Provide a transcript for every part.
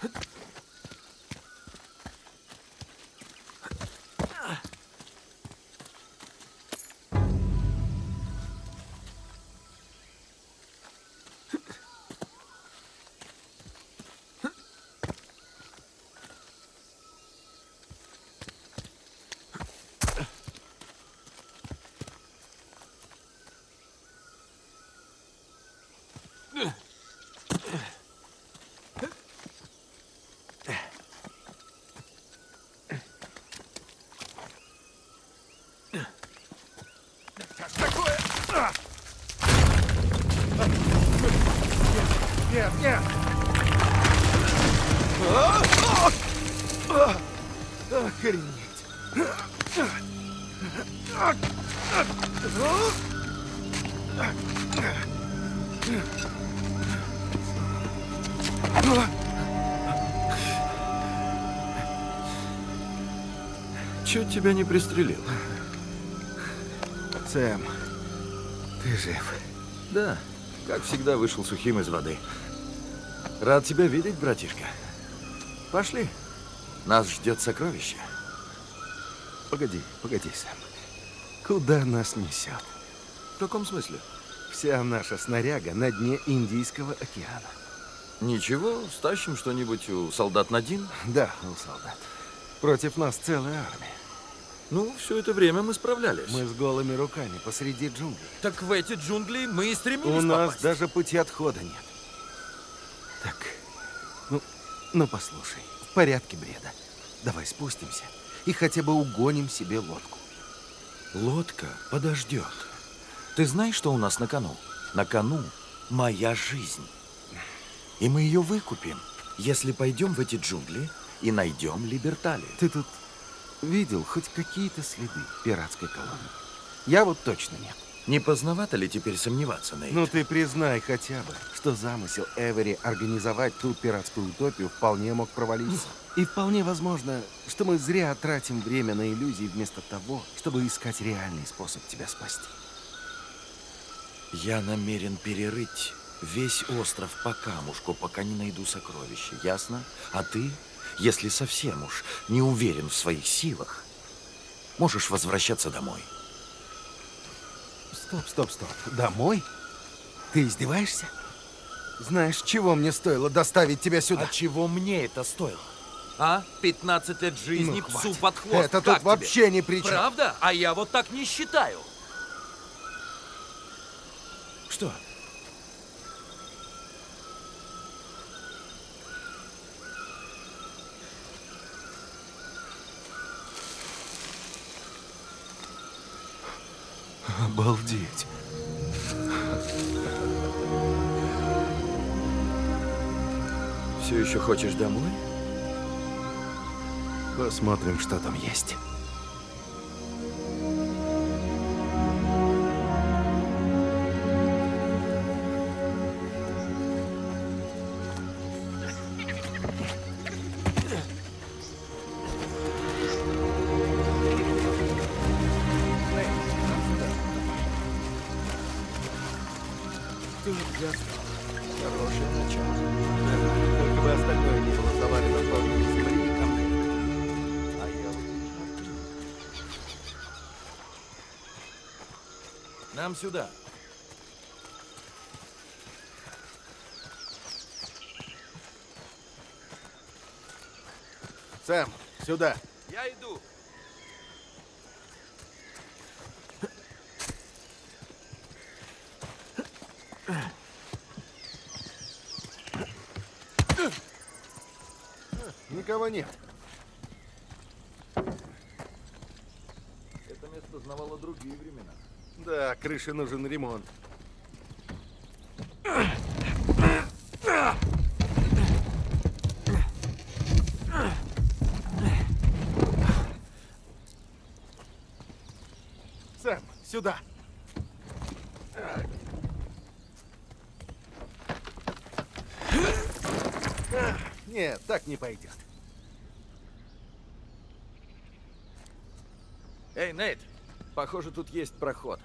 Нет, нет! Охренеть! Чуть тебя не пристрелил. Сэм, ты жив? Да, как всегда, вышел сухим из воды. Рад тебя видеть, братишка. Пошли. Нас ждет сокровище. Погоди, Сэм. Куда нас несет? В каком смысле? Вся наша снаряга на дне Индийского океана. Ничего, стащим что-нибудь у солдат Надин? Да, у солдат. Против нас целая армия. Ну, все это время мы справлялись. Мы с голыми руками посреди джунглей. Так в эти джунгли мы и стремились У нас попасть. даже пути отхода нет. Так, ну послушай, в порядке бреда. Давай спустимся и хотя бы угоним себе лодку. Лодка подождет. Ты знаешь, что у нас на кону? На кону моя жизнь. И мы ее выкупим, если пойдем в эти джунгли и найдем Либертали. Ты тут видел хоть какие-то следы пиратской колонии? Я вот точно нет. Не поздновато ли теперь сомневаться, Нейт? Ну ты признай хотя бы, что замысел Эвери организовать ту пиратскую утопию вполне мог провалиться. И вполне возможно, что мы зря тратим время на иллюзии вместо того, чтобы искать реальный способ тебя спасти. Я намерен перерыть весь остров по камушку, пока не найду сокровища, ясно? А ты, если совсем уж не уверен в своих силах, можешь возвращаться домой. Стоп. Домой? Ты издеваешься? Знаешь, чего мне стоило доставить тебя сюда? А чего мне это стоило? А? 15 лет жизни Ну, псу хватит. под хвост. Это Как тут тебе? вообще ни при чем. Правда? А я вот так не считаю. Что? Обалдеть. Все еще хочешь домой? Посмотрим, что там есть. Хорошее начало. Только бы остальное не было завалено тоннами земли и камней. А я... Нам сюда. Сэм, сюда. Я иду. Никого нет. Это место знавало другие времена. Да, крыше нужен ремонт. Сэм, сюда. Нет, так не пойдет. Эй, Нейт, похоже, тут есть проход.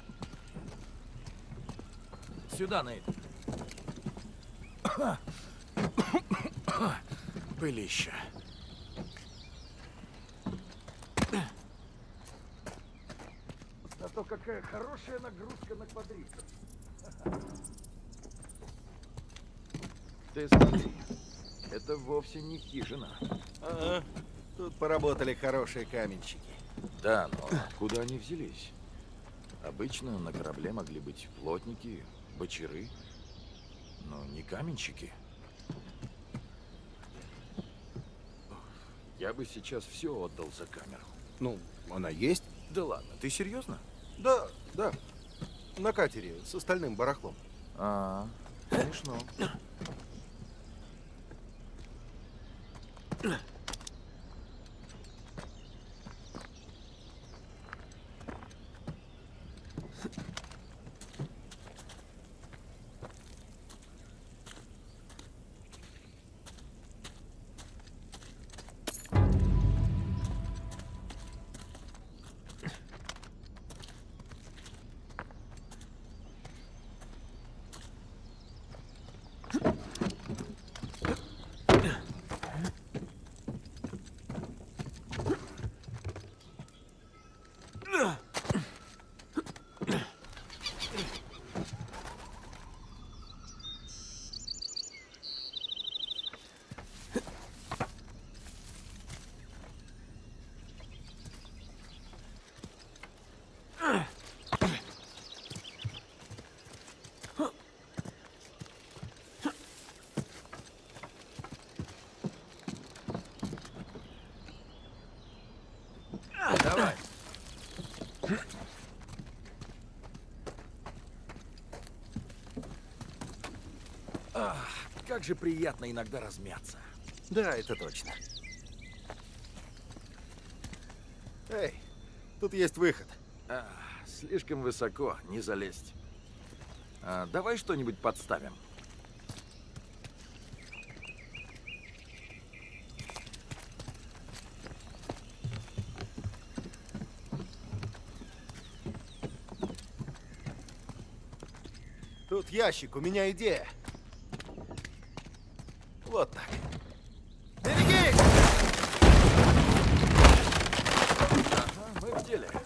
Сюда, Нейт. Пылища. Зато какая хорошая нагрузка на квадрицепс. Ты смотри, это вовсе не хижина. Ага. Тут поработали хорошие каменщики. Да, но откуда они взялись? Обычно на корабле могли быть плотники, бочары, но не каменщики. Я бы сейчас все отдал за камеру. Ну, она есть? Да ладно, ты серьезно? Да, да. На катере с остальным барахлом. А, смешно. Давай. Ах, как же приятно иногда размяться. Да, это точно. Эй, тут есть выход. Слишком высоко, не залезть. Давай что-нибудь подставим. Тут ящик, у меня идея. Вот так. Берегись! Ага, мы в деле.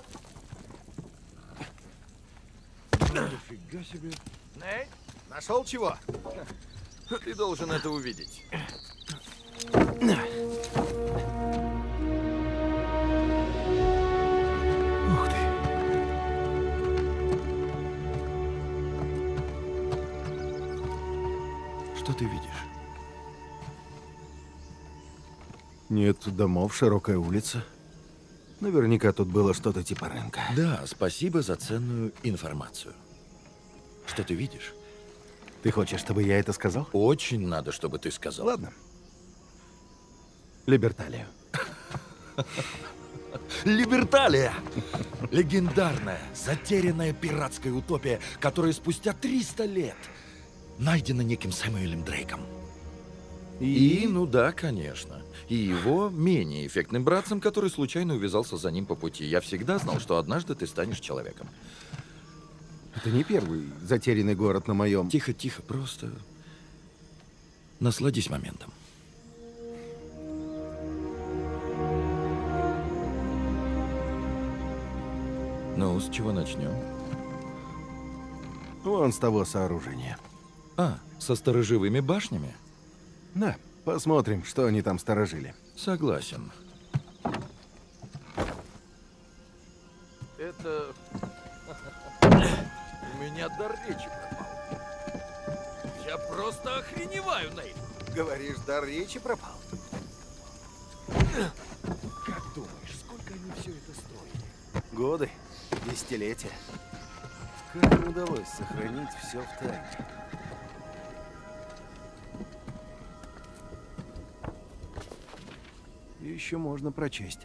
Нифига себе. Ней, нашел чего? Ты должен это увидеть. Ух ты. Что ты видишь? Нет домов, широкая улица. Наверняка тут было что-то типа рынка. Да, спасибо за ценную информацию. Что ты видишь? Ты хочешь, чтобы я это сказал? Очень надо, чтобы ты сказал. Ладно. Либерталию. Либерталия! Легендарная, затерянная пиратская утопия, которая спустя 300 лет найдена неким Сэмюэлем Дрейком. Ну да, конечно. И его менее эффектным братцем, который случайно увязался за ним по пути. Я всегда знал, что однажды ты станешь человеком. Это не первый затерянный город на моем... Тихо, тихо, просто насладись моментом. Ну, с чего начнем? Вон с того сооружения. Со сторожевыми башнями? Да, посмотрим, что они там сторожили. Согласен. Это... У меня дар речи пропал. Я просто охреневаю, Нейт. Говоришь, дар речи пропал? Как думаешь, сколько они все это строили? Годы, десятилетия. Как им удалось сохранить все в тайне? Еще можно прочесть.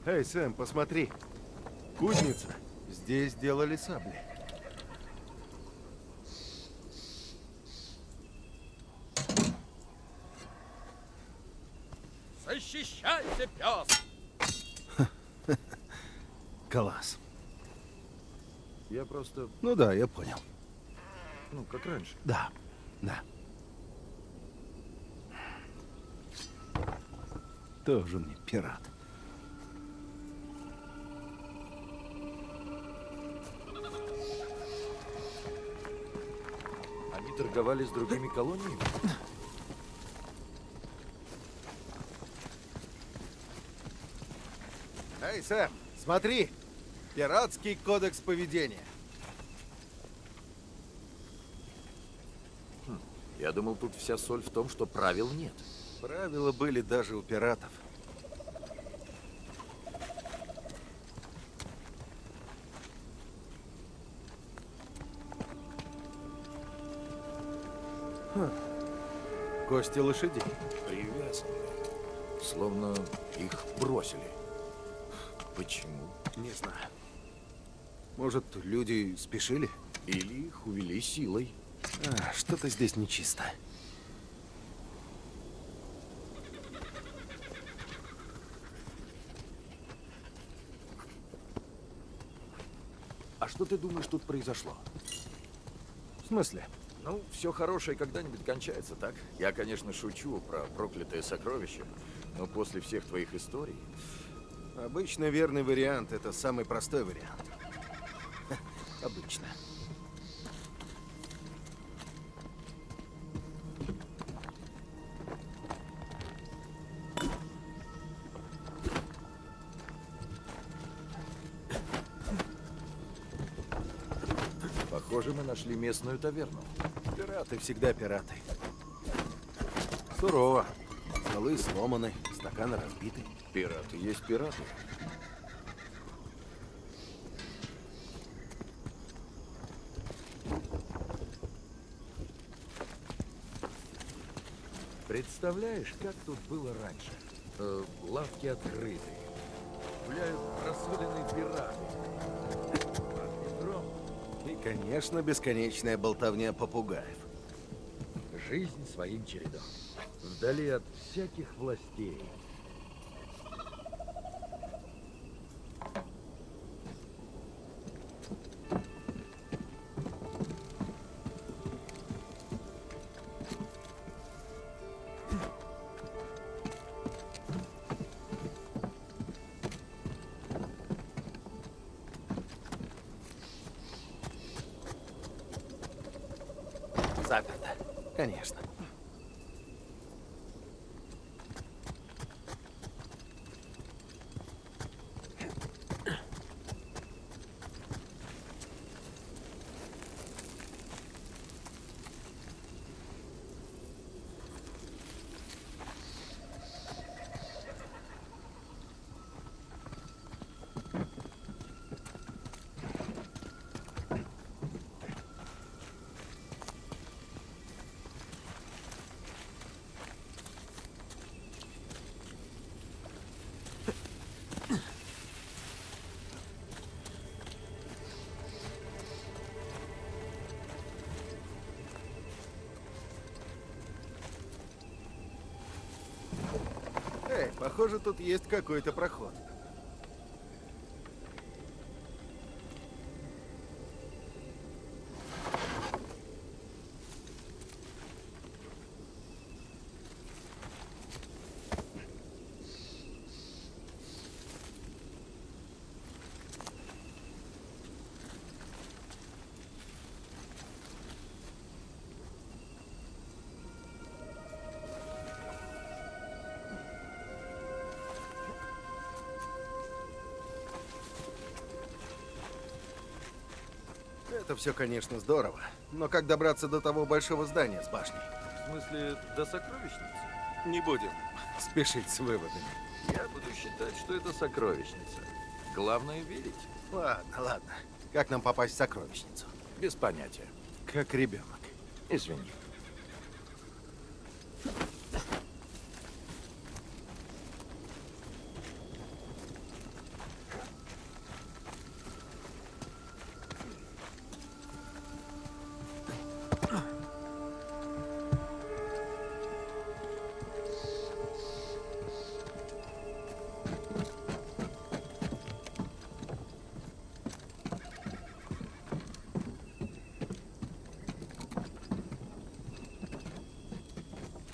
Эй, Сэм, посмотри. Кузница. Здесь делали сабли. Защищайся, пес! Класс. Я просто... Ну да, я понял. Ну, как раньше. Да, да. Тоже мне пират. Они торговали с другими колониями? Эй, Сэм, смотри! Пиратский кодекс поведения. Я думал, тут вся соль в том, что правил нет. Правила были даже у пиратов. Кости лошадей. Привязаны. Словно их бросили. Почему? Не знаю. Может, люди спешили? Или их увели силой. Что-то здесь нечисто. А что ты думаешь, тут произошло? В смысле? Ну, все хорошее когда-нибудь кончается, так? Я, конечно, шучу про проклятое сокровище, но после всех твоих историй... Обычно верный вариант — это самый простой вариант. Обычно. Похоже, мы нашли местную таверну. Пираты всегда пираты. Сурово. Столы сломаны, стаканы разбиты. Пираты есть пираты. Представляешь, как тут было раньше? Лавки открыты. Гуляют рассоленные пираты. Пахнет дром. И, конечно, бесконечная болтовня попугаев. Жизнь своим чередом. Вдали от всяких властей. Заперто. Конечно. Эй, похоже, тут есть какой-то проход. Это все, конечно, здорово. Но как добраться до того большого здания с башней? В смысле, до сокровищницы? Не будем спешить с выводами. Я буду считать, что это сокровищница. Главное верить. Ладно, ладно. Как нам попасть в сокровищницу? Без понятия. Как ребенок. Извини.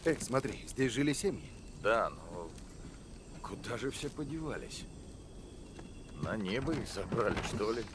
Эй, смотри, здесь жили семьи. Да, но куда же все подевались? На небо их забрали, что ли?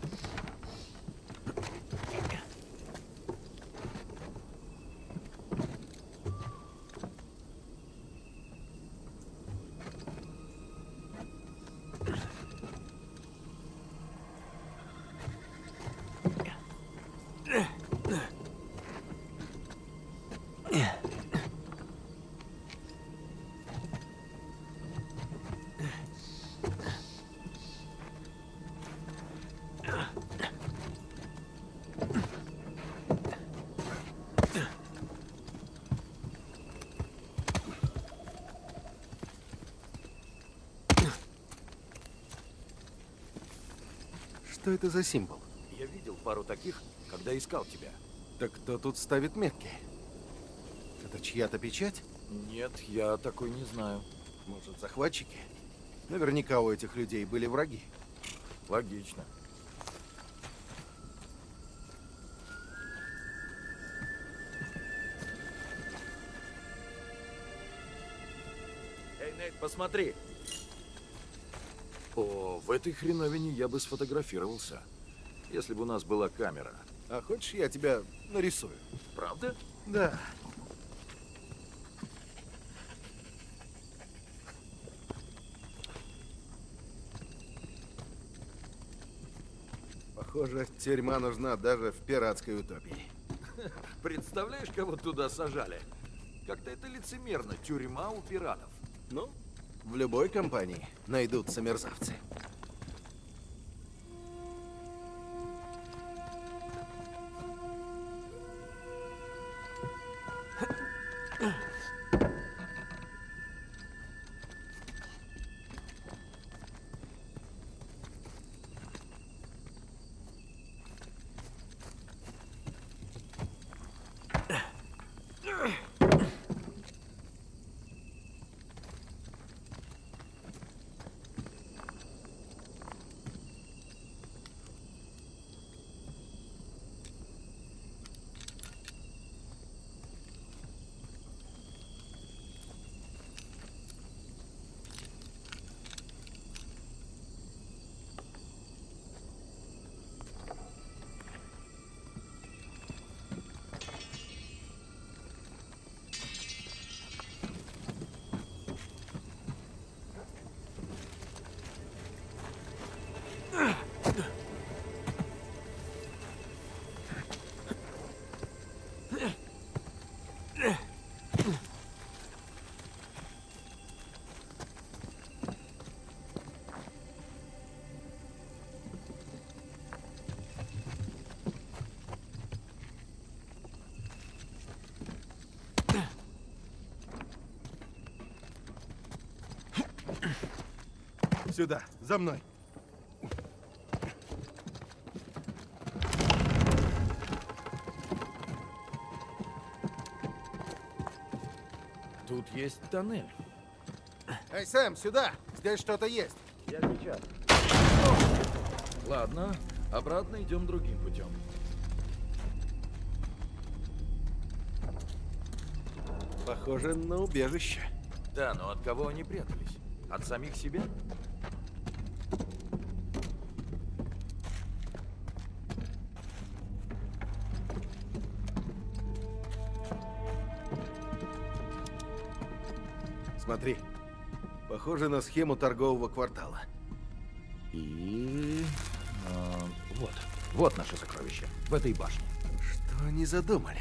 Что это за символ? Я видел пару таких, когда искал тебя. Так кто тут ставит метки? Это чья-то печать? Нет, я такой не знаю. Может, захватчики? Наверняка у этих людей были враги. Логично. Эй, Нейт, посмотри. О, в этой хреновине я бы сфотографировался, если бы у нас была камера. А хочешь, я тебя нарисую? Правда? Да. Похоже, тюрьма нужна даже в пиратской утопии. Представляешь, кого туда сажали? Как-то это лицемерно. Тюрьма у пиратов. Ну, в любой компании найдутся мерзавцы. Сюда, за мной. Тут есть тоннель. Эй, Сэм, сюда! Здесь что-то есть. Я сейчас. Ладно, обратно идем другим путем. Похоже на убежище. Да, но от кого они прятались? От самих себя? Смотри. Похоже на схему торгового квартала. И... вот. Вот наше сокровище. В этой башне. Что они задумали?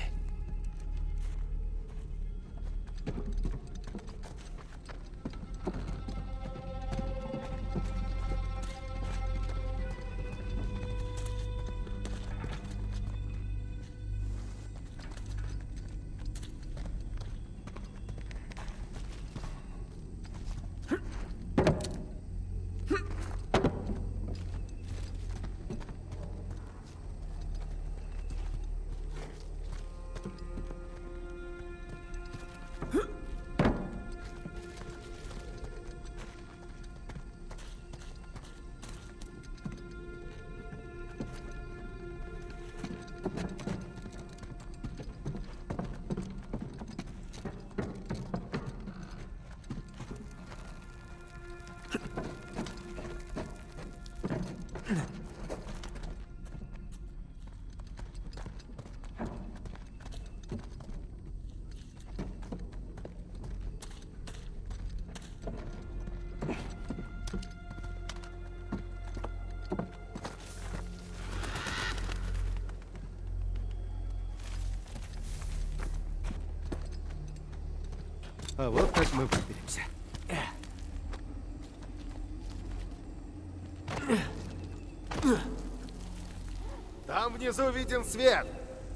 А вот как мы выберемся. Там внизу виден свет.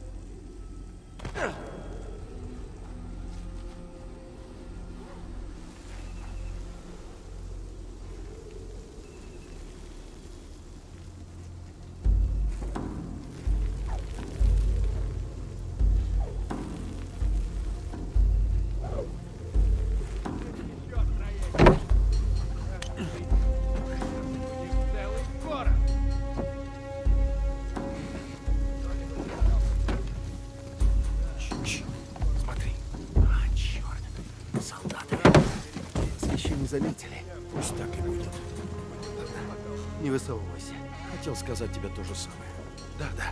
Целый город. Смотри. А, черт. Солдаты. Нас еще не заметили. Пусть так и будет. Не высовывайся. Хотел сказать тебе то же самое. Да.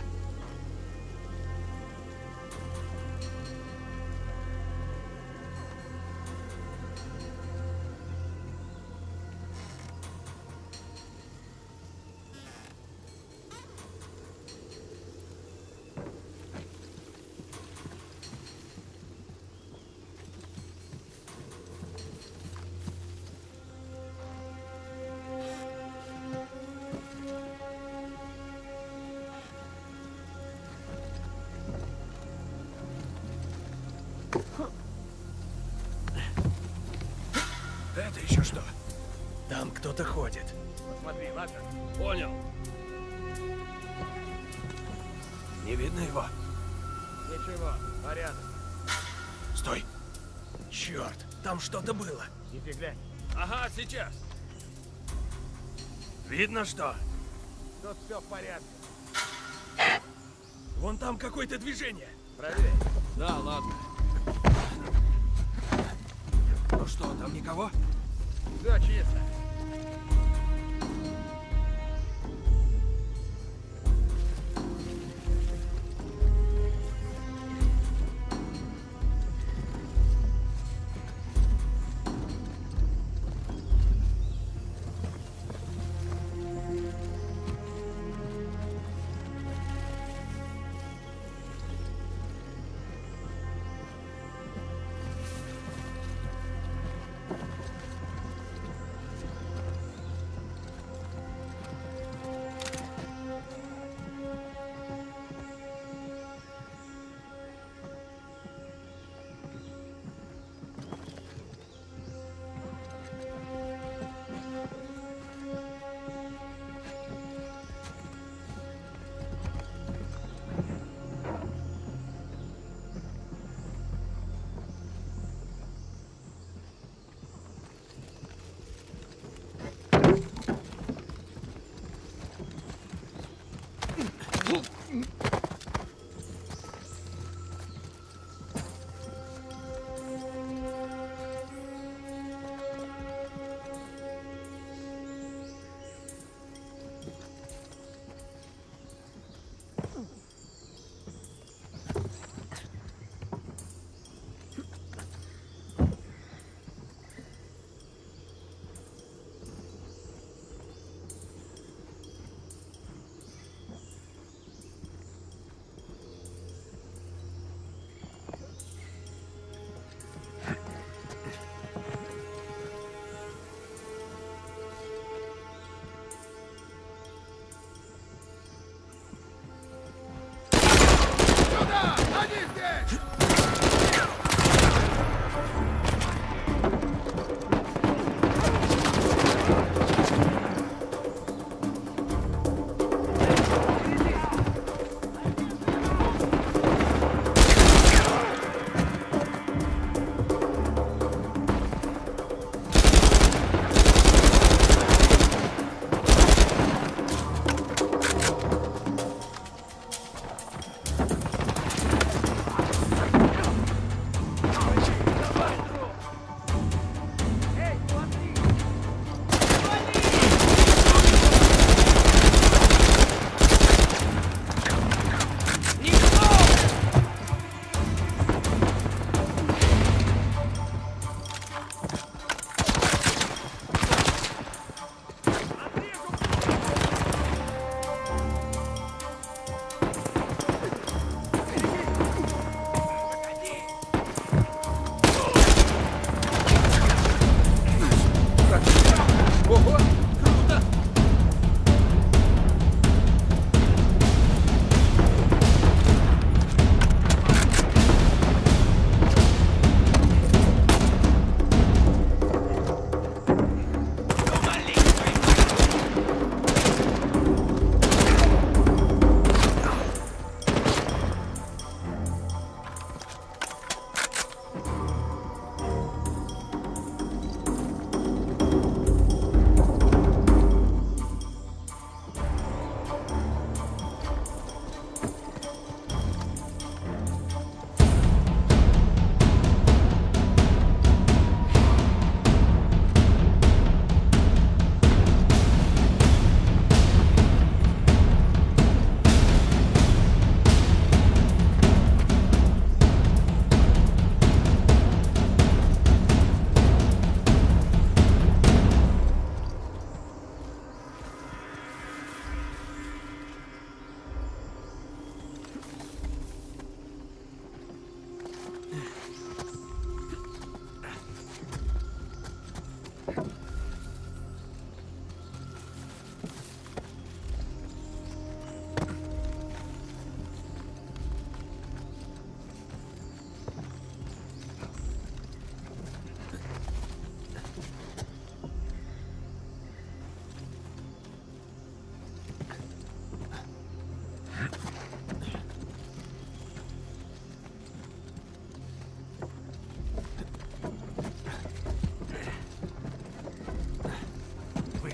Это еще что? Там кто-то ходит. Посмотри, ладно? Понял. Не видно его? Ничего, порядок. Стой! Черт, там что-то было. Иди глянь. Ага, сейчас. Видно что? Тут все в порядке. Вон там какое-то движение. Проверь. Да, ладно. Ну что, там никого? Все чисто.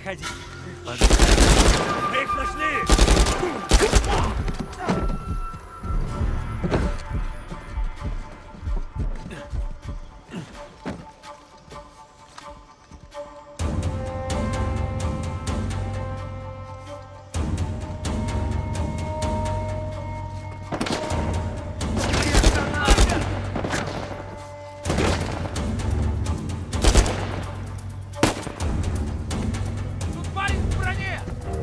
Заходи. Мы их нашли! Тут парень в броне!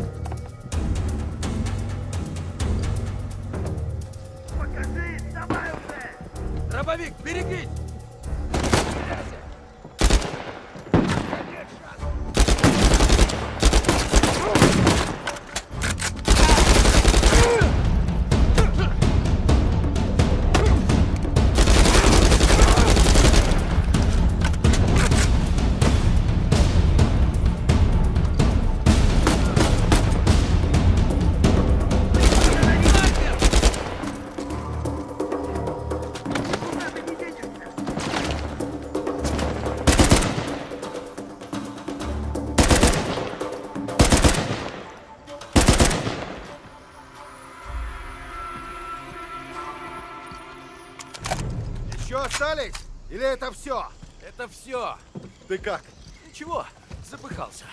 Покажи, давай уже! Дробовик, берегись! Еще остались? Или это все? Это все. Ты как? Ничего, запыхался.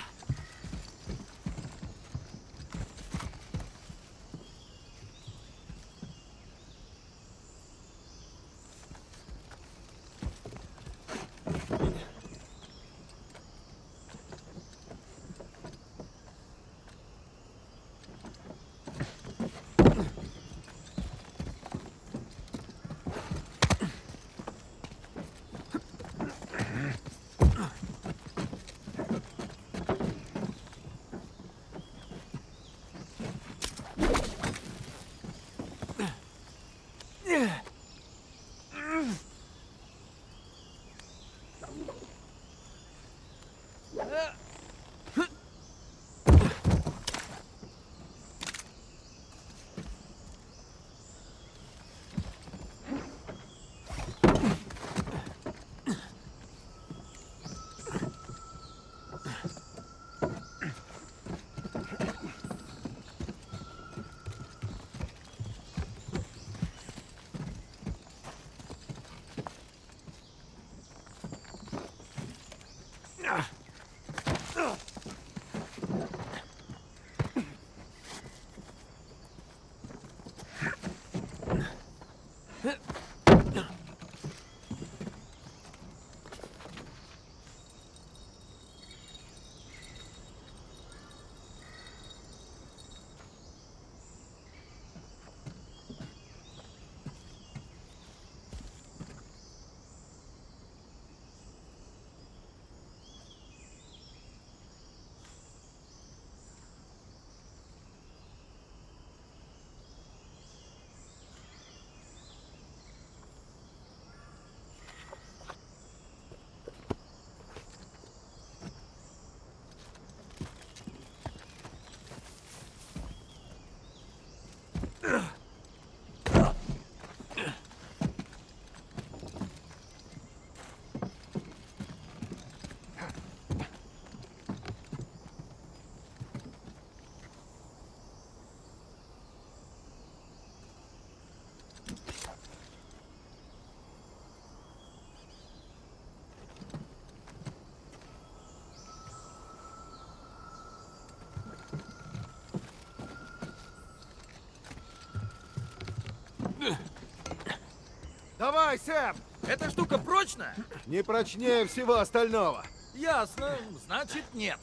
Давай, Сэм! Эта штука прочная? Не прочнее всего остального. Ясно, значит нет.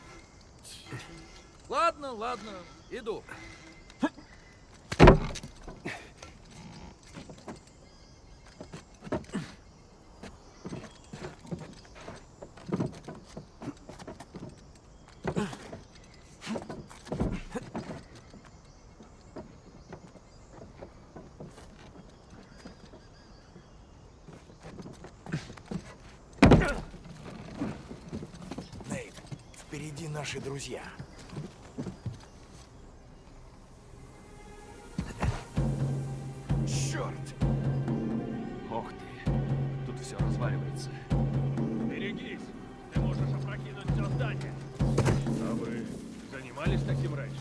Ладно, ладно, иду. Нейт, впереди наши друзья. Черт! Ох ты, тут все разваливается. Берегись, ты можешь опрокинуть все здание. занимались таким раньше?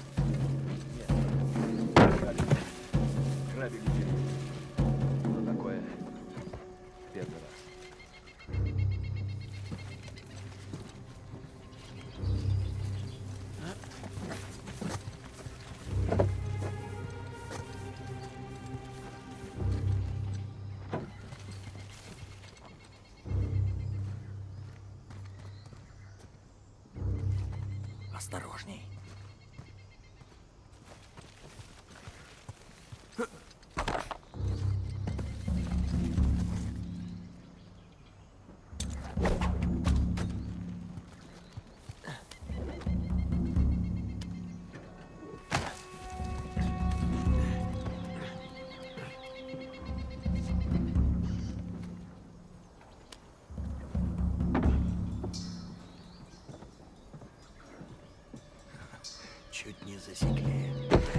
Грабили деревню. Но такое первый раз. Осторожней. Чуть не засекли.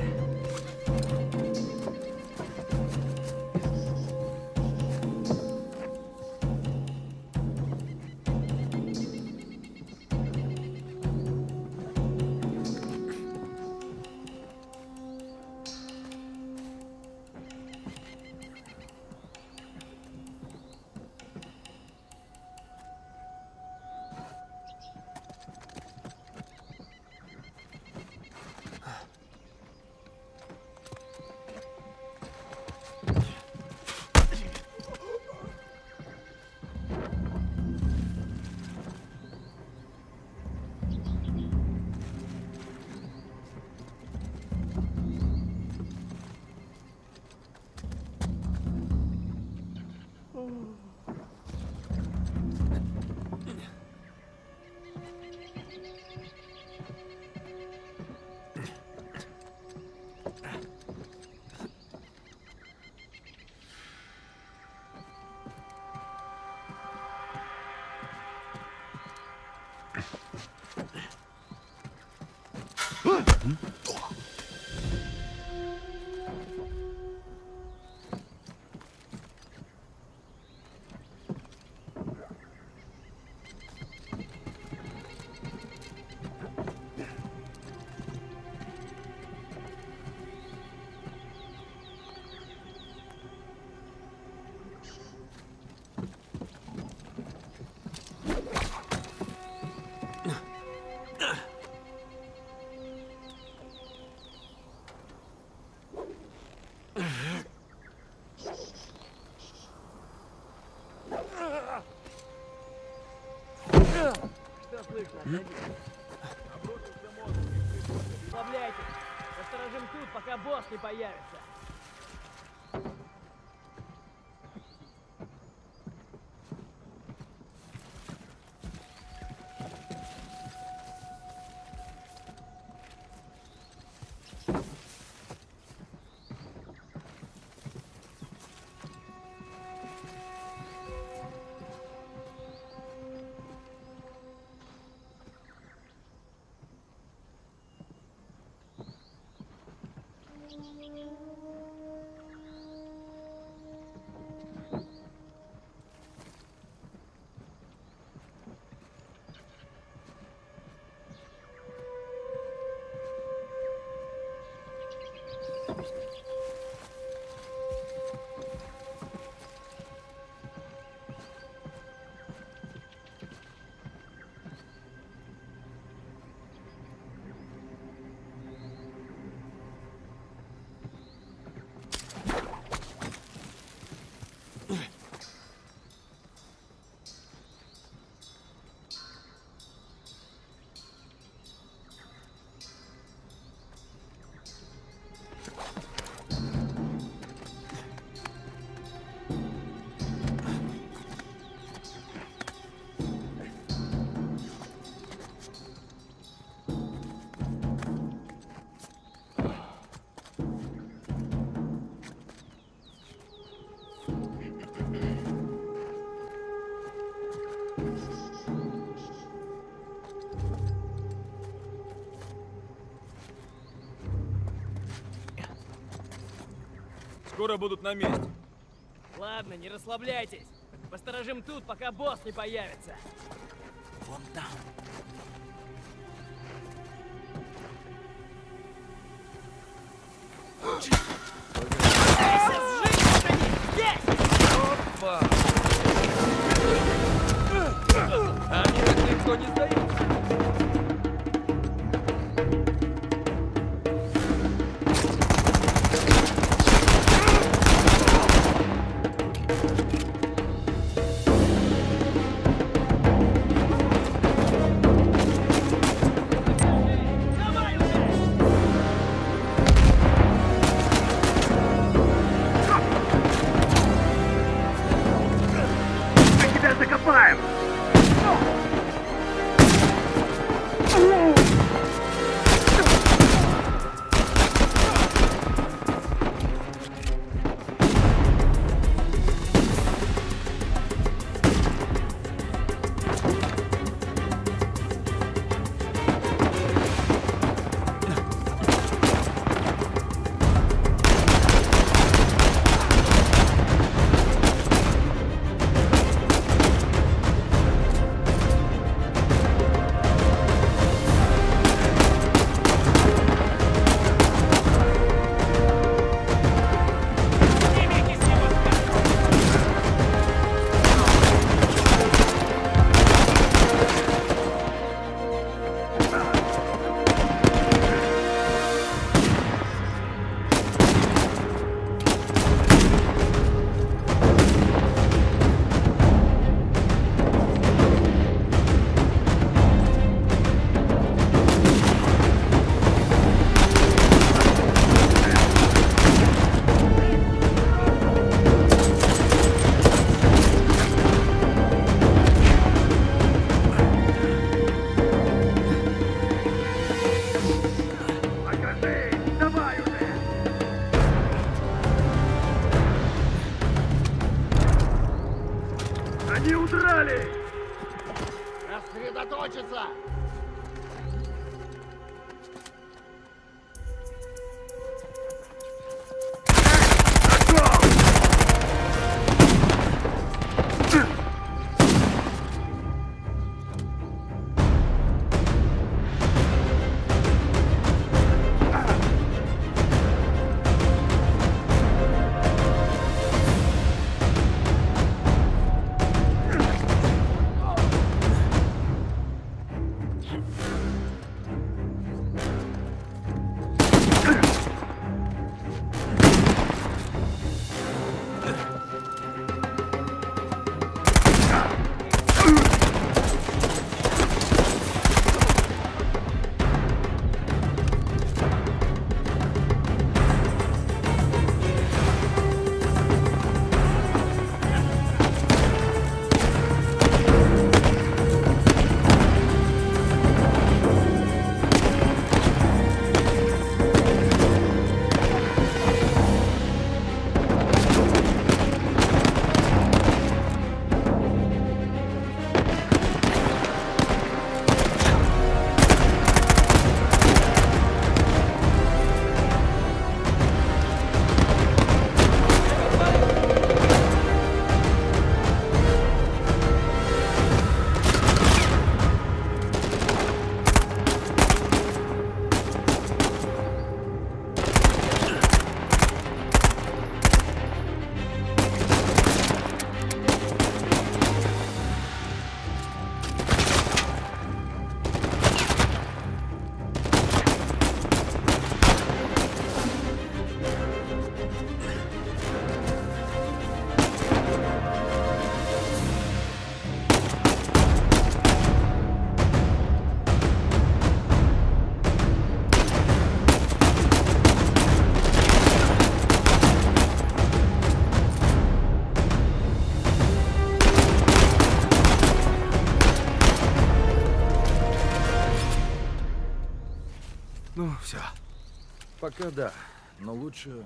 Что слышно? Отойди. Расслабляйтесь. Посторожим тут, пока босс не появится. Скоро будут на месте. Ладно, не расслабляйтесь. Посторожим тут, пока босс не появится. Вон там. Ну, все. Пока да, но лучше...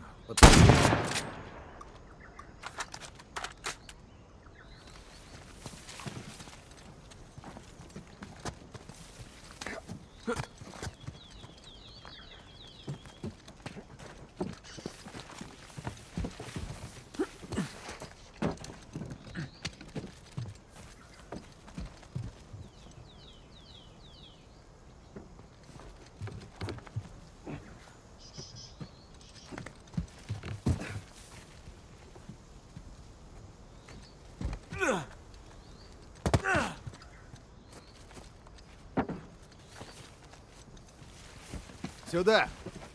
Сюда!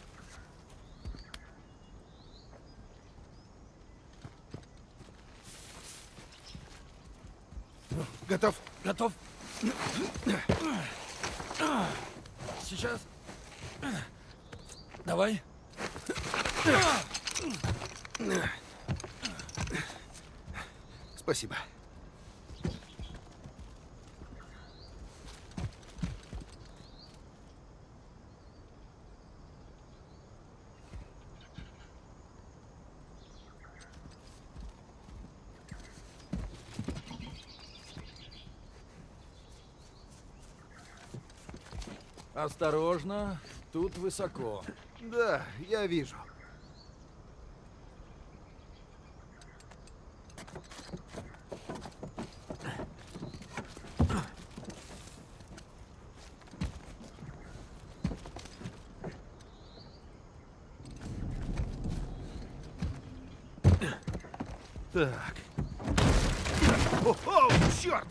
Готов? Готов? Сейчас. Давай. Спасибо. Осторожно, тут высоко. Да, я вижу. Так. О, черт!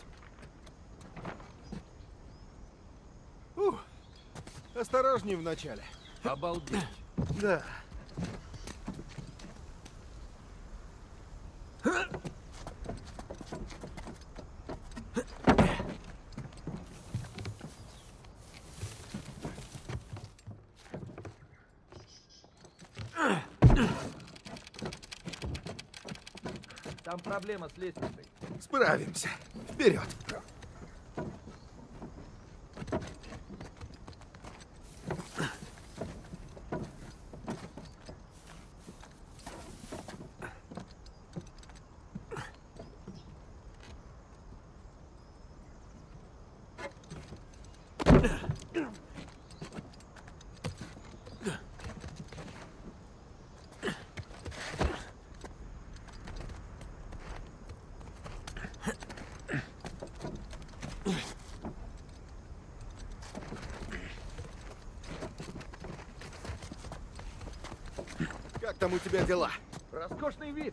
Осторожнее вначале. Обалдеть. Да. Там проблема с лестницей. Справимся. Вперед. Как там у тебя дела? Роскошный вид.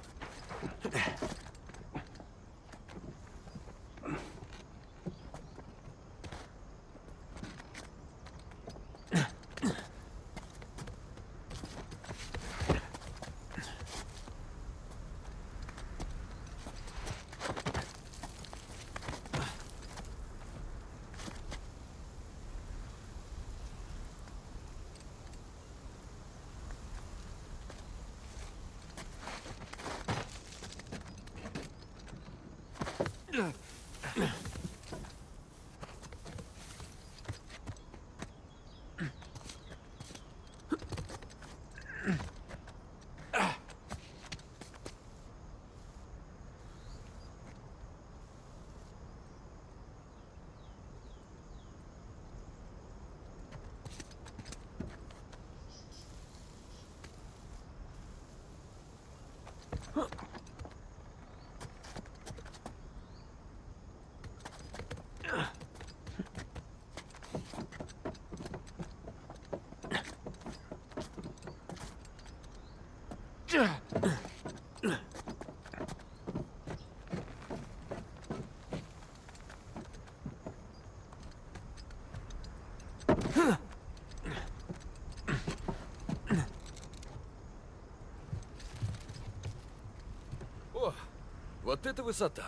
О, вот это высота.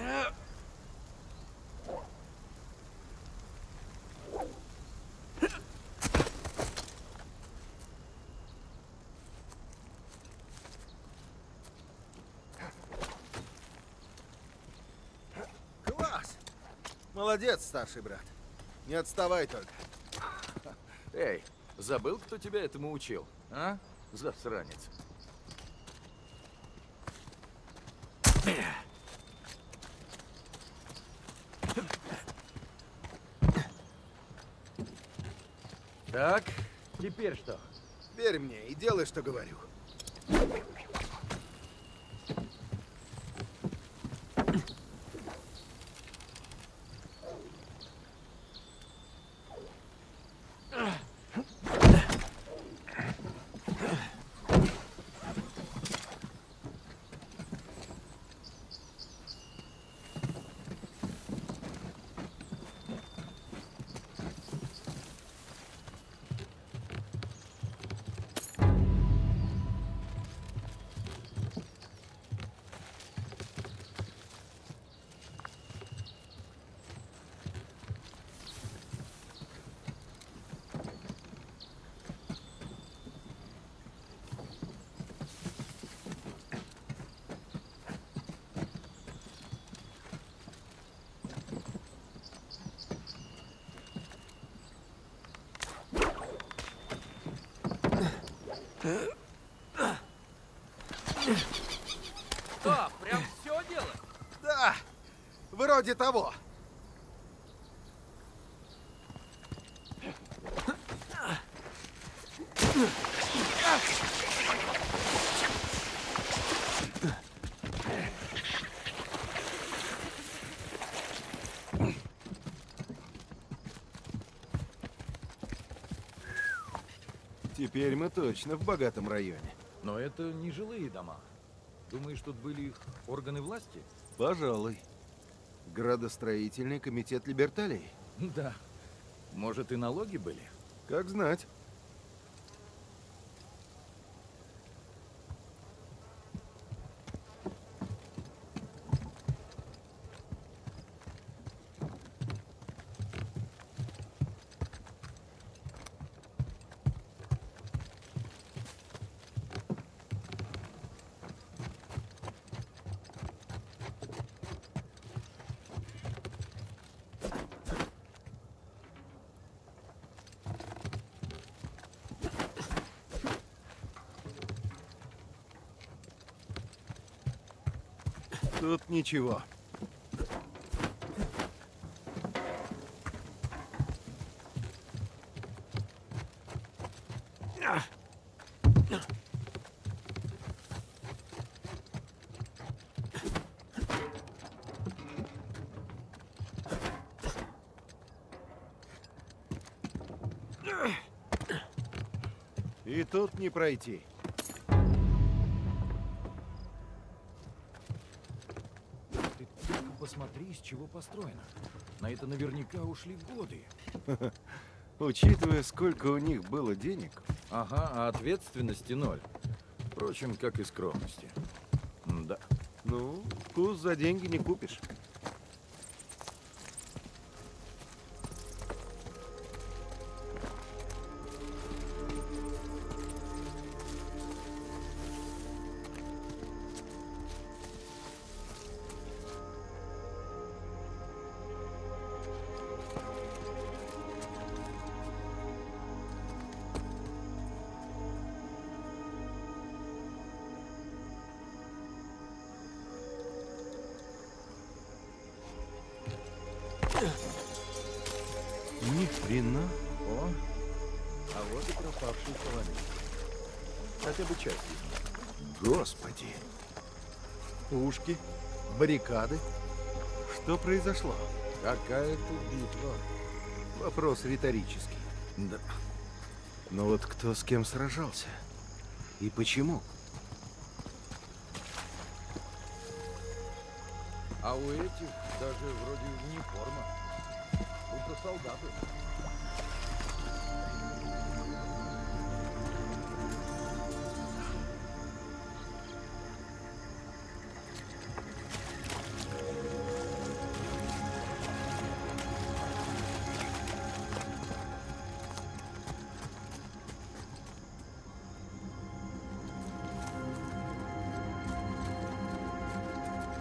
Класс! Молодец, старший брат. Не отставай только. Эй, забыл, кто тебя этому учил? А? Засранец. Так, теперь что? Верь мне и делай, что говорю. Что, прям все делать? Да, вроде того. Теперь мы точно в богатом районе. Но это не жилые дома. Думаешь, тут были их органы власти? Пожалуй. Градостроительный комитет Либерталей. Да. Может, и налоги были? Как знать. Тут ничего. И тут не пройти. Ты только посмотри, из чего построено. На это наверняка ушли годы. Учитывая, сколько у них было денег. Ага, а ответственности ноль. Впрочем, как и скромности. Да. Ну, вкус за деньги не купишь. Ни хрена. О, а вот и пропавший половин. Хотя бы часть из них. Господи. Пушки, баррикады. Что произошло? Какая-то битва. Вопрос риторический. Да. Но вот кто с кем сражался? И почему? А у этих даже вроде униформа. Будто солдаты.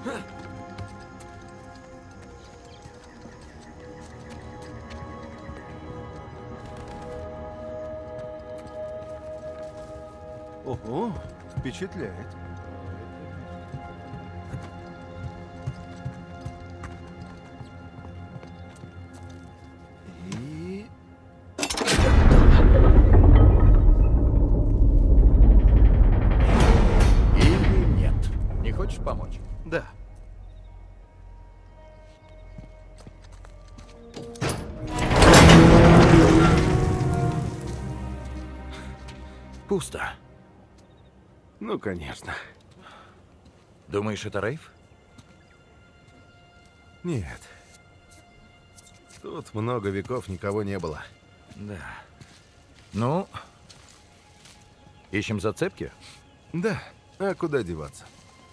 Ого, впечатляет. И... Или нет. Не хочешь помочь? Да. Пусто. Ну, конечно. Думаешь, это Рейв? Нет. Тут много веков никого не было. Да. Ну, ищем зацепки? Да, а куда деваться?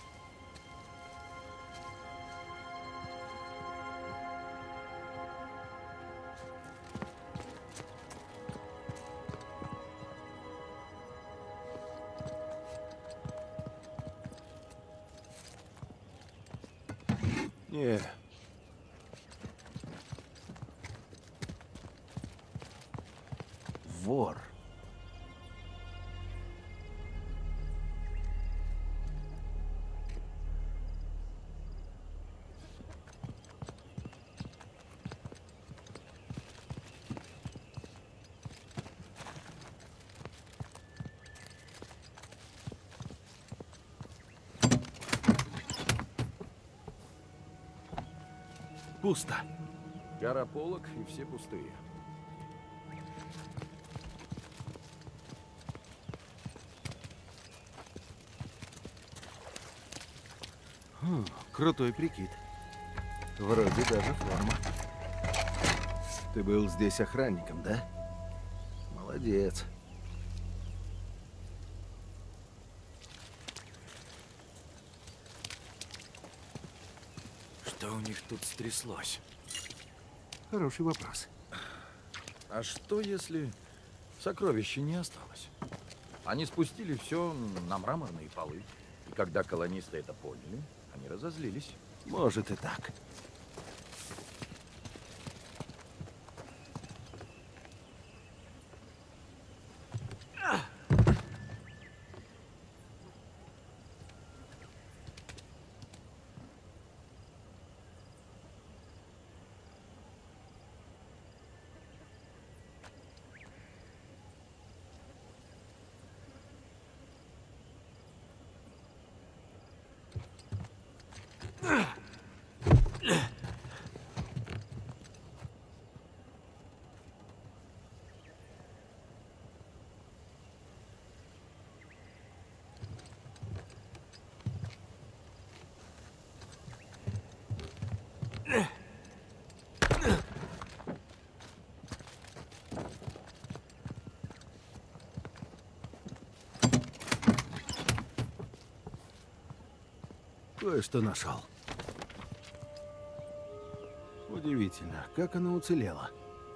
Не. Вор. Пусто. Гора полок, и все пустые. Крутой прикид. Вроде даже форма. Ты был здесь охранником, да? Молодец. Что у них тут стряслось? Хороший вопрос. А что, если сокровища не осталось? Они спустили все на мраморные полы. И когда колонисты это поняли, они разозлились. Может и так. Кое-что нашел. Удивительно, как она уцелела.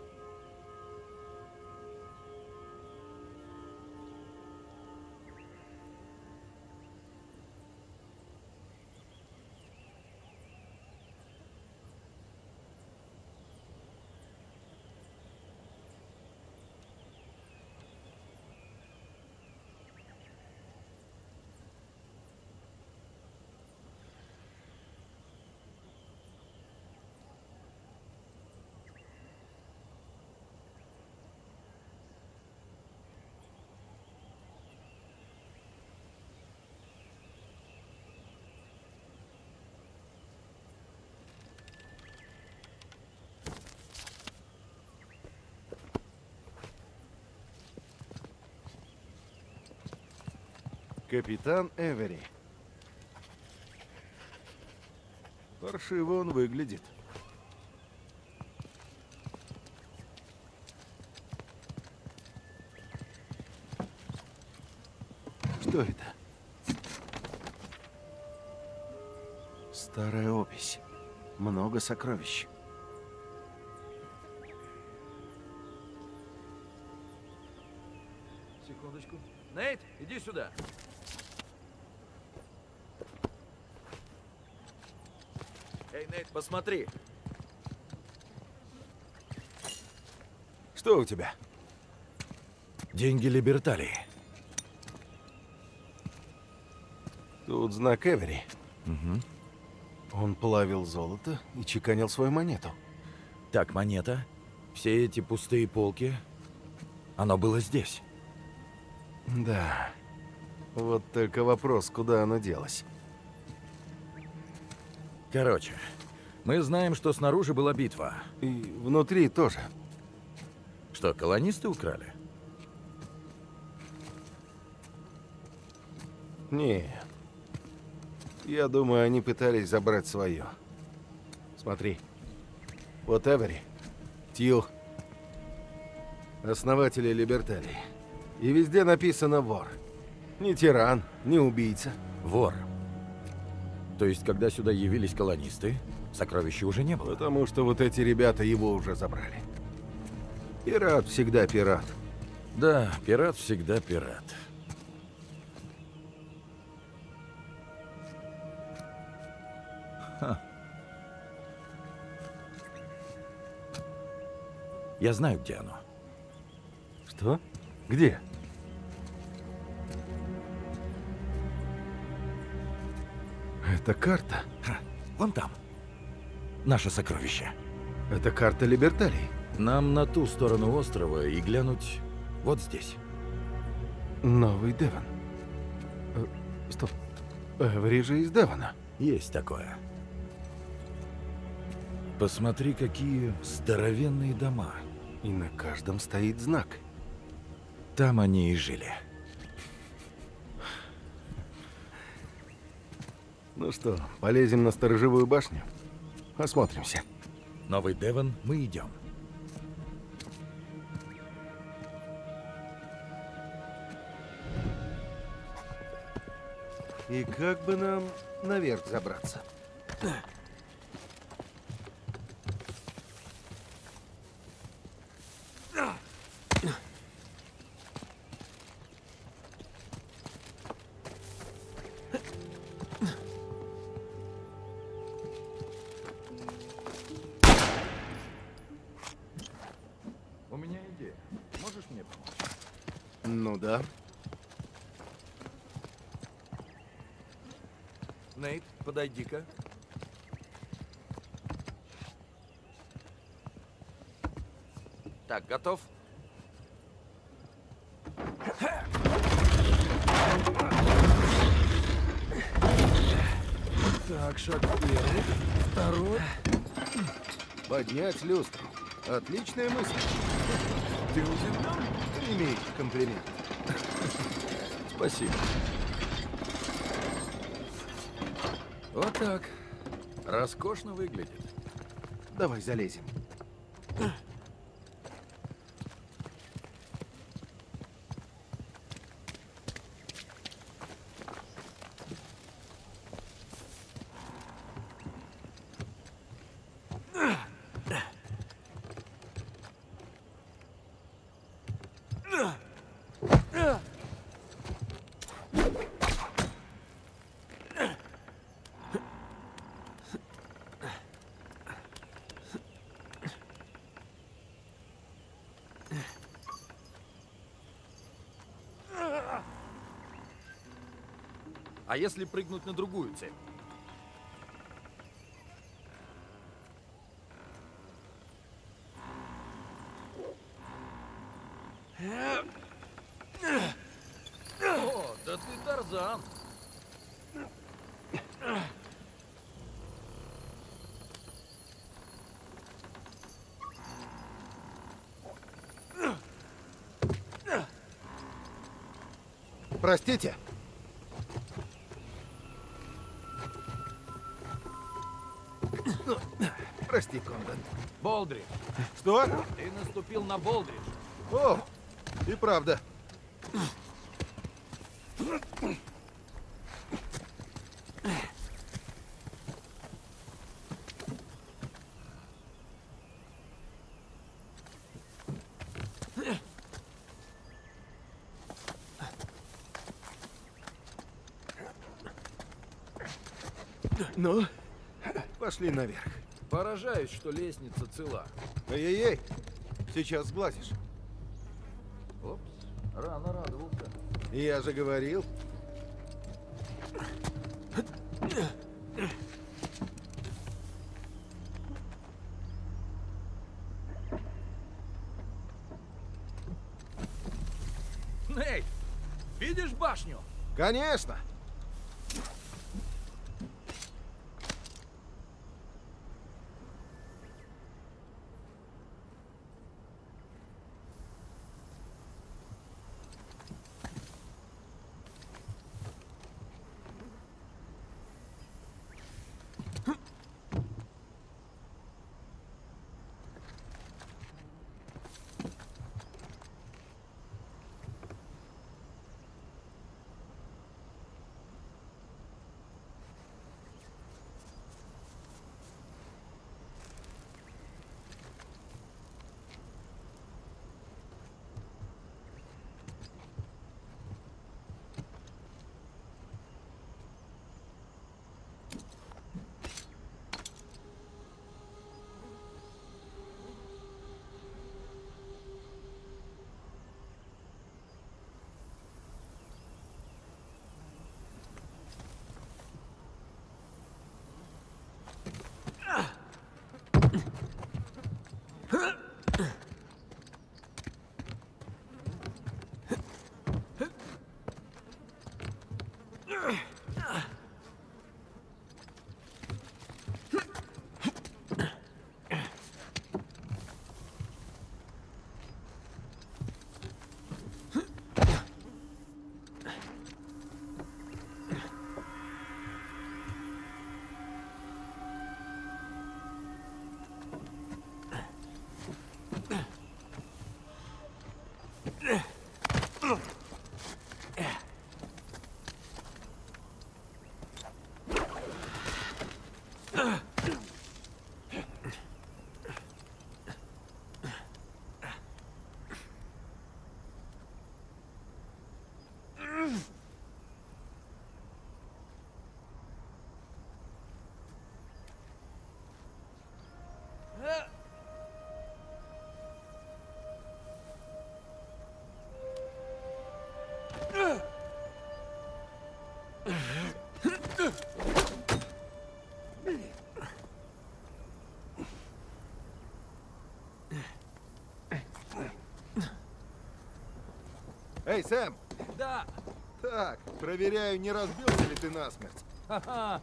Капитан Эвери. Паршиво он выглядит. Что это? Старая опись. Много сокровищ. Секундочку. Нейт, иди сюда. Эй, Нейт, посмотри. Что у тебя? Деньги Либерталии. Тут знак Эвери. Угу. Он плавил золото и чеканил свою монету. Так, монета. Все эти пустые полки. Оно было здесь. Да. Вот только вопрос, куда оно делось. Короче, мы знаем, что снаружи была битва. И внутри тоже. Что, колонисты украли? Нет. Я думаю, они пытались забрать свое. Смотри. Вот Эвери. Тью. Основатели Либерталии. И везде написано «вор». Не тиран, не убийца. Вор. То есть, когда сюда явились колонисты, сокровища уже не было? Потому что вот эти ребята его уже забрали. Пират всегда пират. Да, пират всегда пират. Ха. Я знаю, где оно. Что? Где? Это карта. Ха, вон там. Наше сокровище. Это карта Либерталии. Нам на ту сторону острова и глянуть вот здесь. Новый Девон. Стоп. Эвери же из Девона. Есть такое. Посмотри, какие здоровенные дома. И на каждом стоит знак. Там они и жили. Ну что, полезем на сторожевую башню? Осмотримся. Новый Девон, мы идем. И как бы нам наверх забраться? У меня идея. Можешь мне помочь? Ну да. Нейт, подойди-ка. Так, готов? Так, шаг первый, второй. Поднять люстру. Отличная мысль. Ты удивлен? Прими комплимент. Спасибо. Вот так. Роскошно выглядит. Давай залезем. А если прыгнуть на другую цепь? О, да ты Тарзан. Простите. Прости, Кондон. Болдридж, Что? ты наступил на Болдридж. О, и правда. Ну, Пошли наверх. Поражаюсь, что лестница цела. Эй-эй-эй! Сейчас сглазишь. Опс, рано радовался. Я же говорил. Нейт, видишь башню? Конечно! Эй, Сэм! Да! Так, проверяю, не разбился ли ты насмерть. Ха-ха!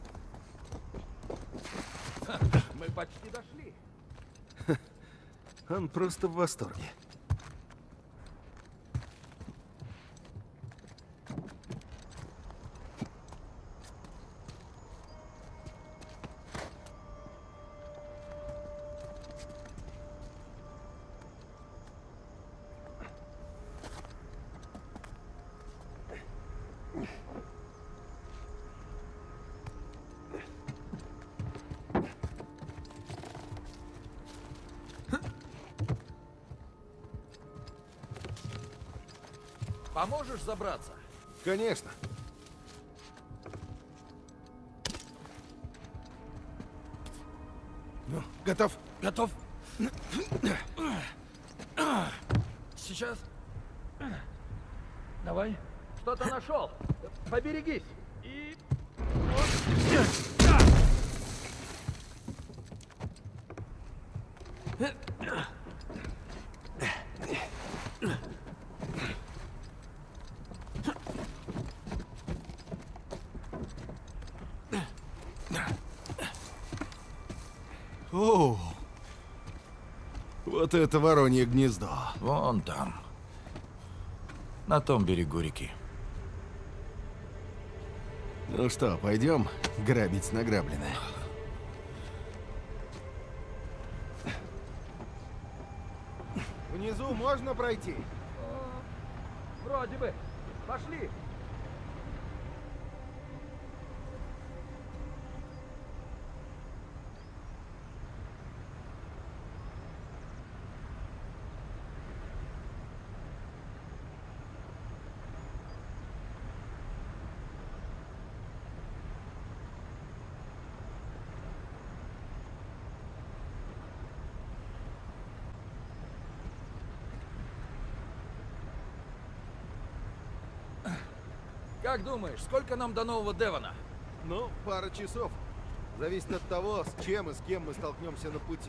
Мы почти дошли. Он просто в восторге. Поможешь забраться? Конечно. Ну, готов? Готов? Сейчас. Давай. Что-то нашел. Поберегись. И... О, вот это воронье гнездо. Вон там. На том берегу реки. Ну что, пойдем грабить награбленное? Внизу можно пройти? Вроде бы. Пошли. Как думаешь, сколько нам до Нового Девона? Ну, пара часов. Зависит от того, с чем и с кем мы столкнемся на пути.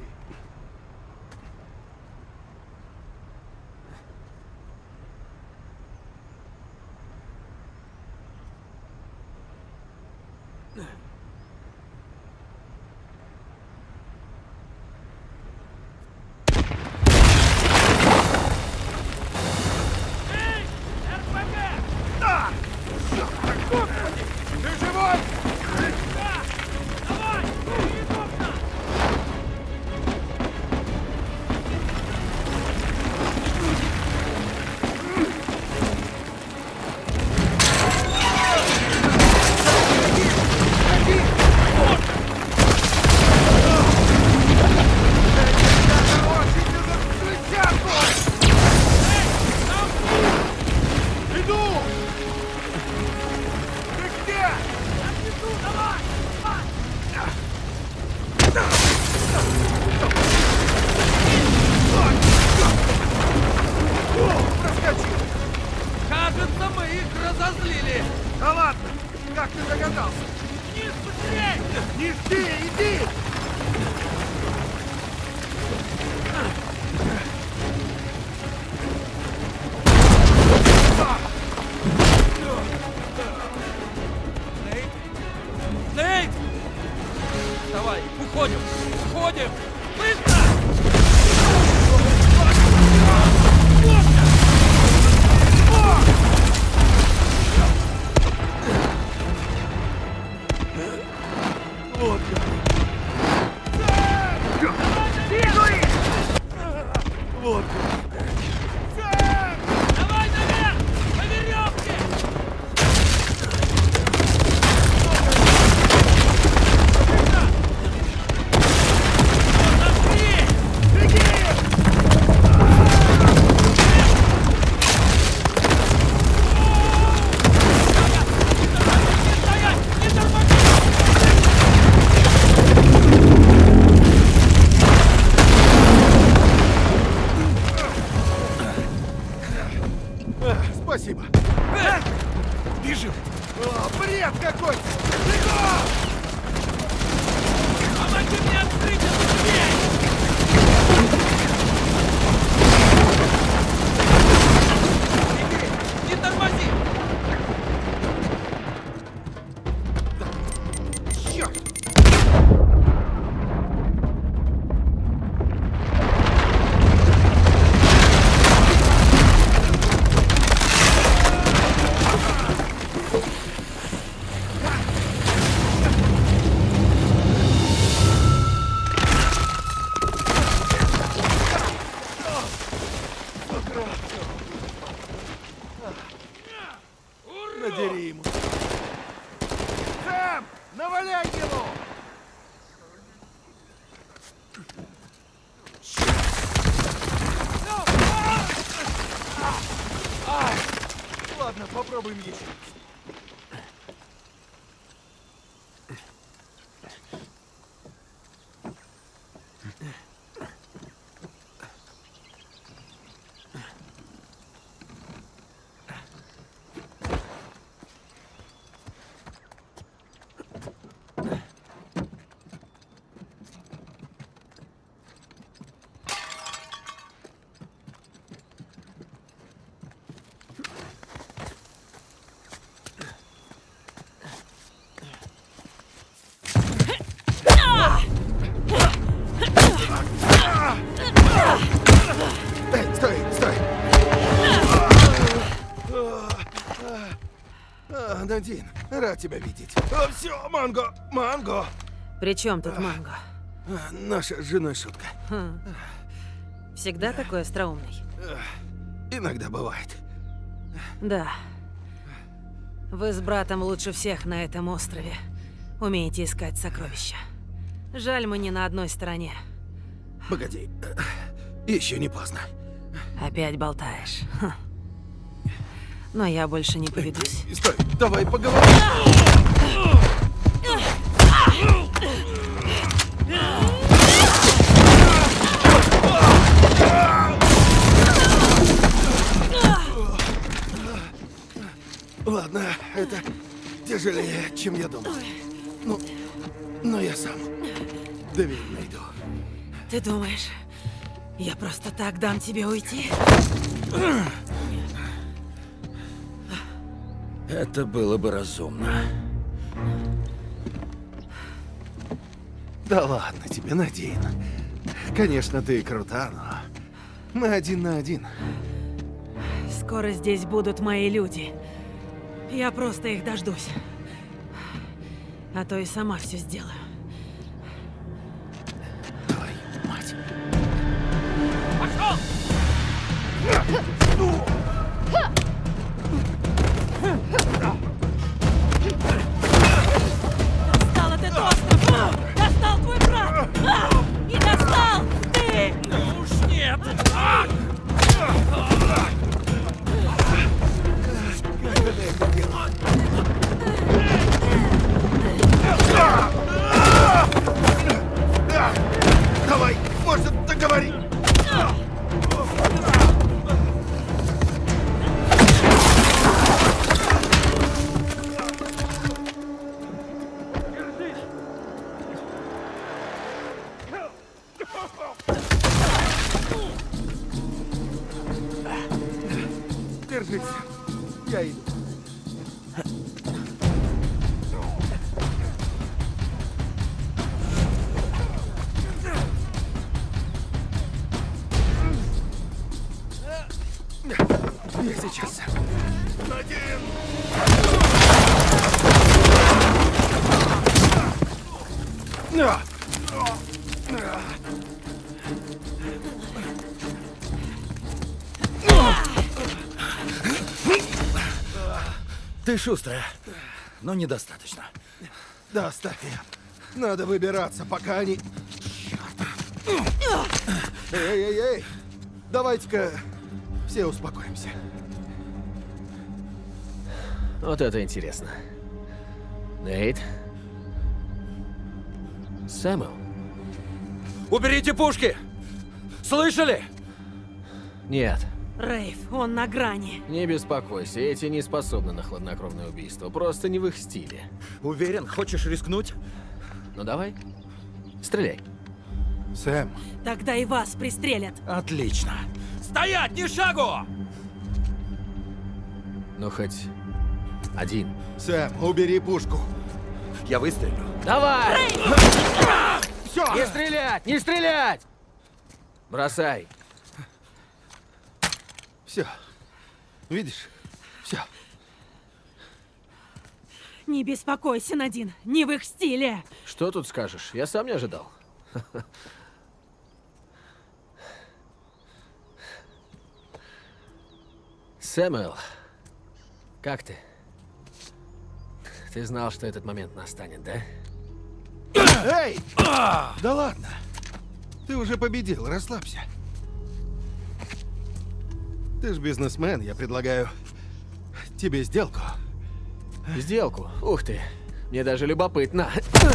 Кажется, мы их разозлили. Да ладно! Как ты догадался? Вниз быстрей! Не жди, иди! Нейт! Давай, уходим! Уходим! Быстро! Давай наверх! По веревке! Спасибо. Бежим! О, бред какой-то! Бегом! Помоги мне открыть эту дверь! Иди, не тормози! Черт! Надери ему. Сэм! Наваляй его! Ладно, попробуем еще. Эй, стой, стой! Надин, рад тебя видеть. Все, Манго, Манго! При чем тут Манго? Наша с женой шутка. Всегда такой остроумный? Иногда бывает. Да. Вы с братом лучше всех на этом острове умеете искать сокровища. Жаль, мы не на одной стороне. Погоди, еще не поздно. Опять болтаешь. Хм. Но я больше не поведусь. Стой, давай поговорим. Ладно, это тяжелее, чем я думал. Ну, но я сам. Дверь найду. Ты думаешь, я просто так дам тебе уйти? Это было бы разумно. Да ладно тебе, Надин. Конечно, ты крута, но мы один на один. Скоро здесь будут мои люди. Я просто их дождусь. А то и сама все сделаю. Твою мать. Пошел! Достал этот остров! Достал твой брат! И достал ты! Ну уж нет! Давай, может, договори. Держись. Я иду. Я сейчас. Ты шустрая, но недостаточно. Да, оставь ее. Надо выбираться, пока они... Эй! Давайте-ка все успокоимся. Вот это интересно. Нейт? Сэмюэл? Уберите пушки! Слышали? Нет, Рейв, он на грани. не беспокойся, эти не способны на хладнокровное убийство, просто не в их стиле. Уверен, хочешь рискнуть? Ну давай, стреляй. Сэм, Тогда и вас пристрелят. Отлично. Стоять, ни шагу! Ну хоть один. Сэм, убери пушку. Я выстрелю. Давай! Все! Не стрелять! Не стрелять! Бросай. Все. Видишь? Все. Не беспокойся, Надин, не в их стиле. Что тут скажешь? Я сам не ожидал. Сэмюэл, как ты? Ты знал, что этот момент настанет, да? Эй! Да ладно. Ты уже победил, расслабься. Ты ж бизнесмен, я предлагаю тебе сделку. Сделку? Ух ты. Мне даже любопытно.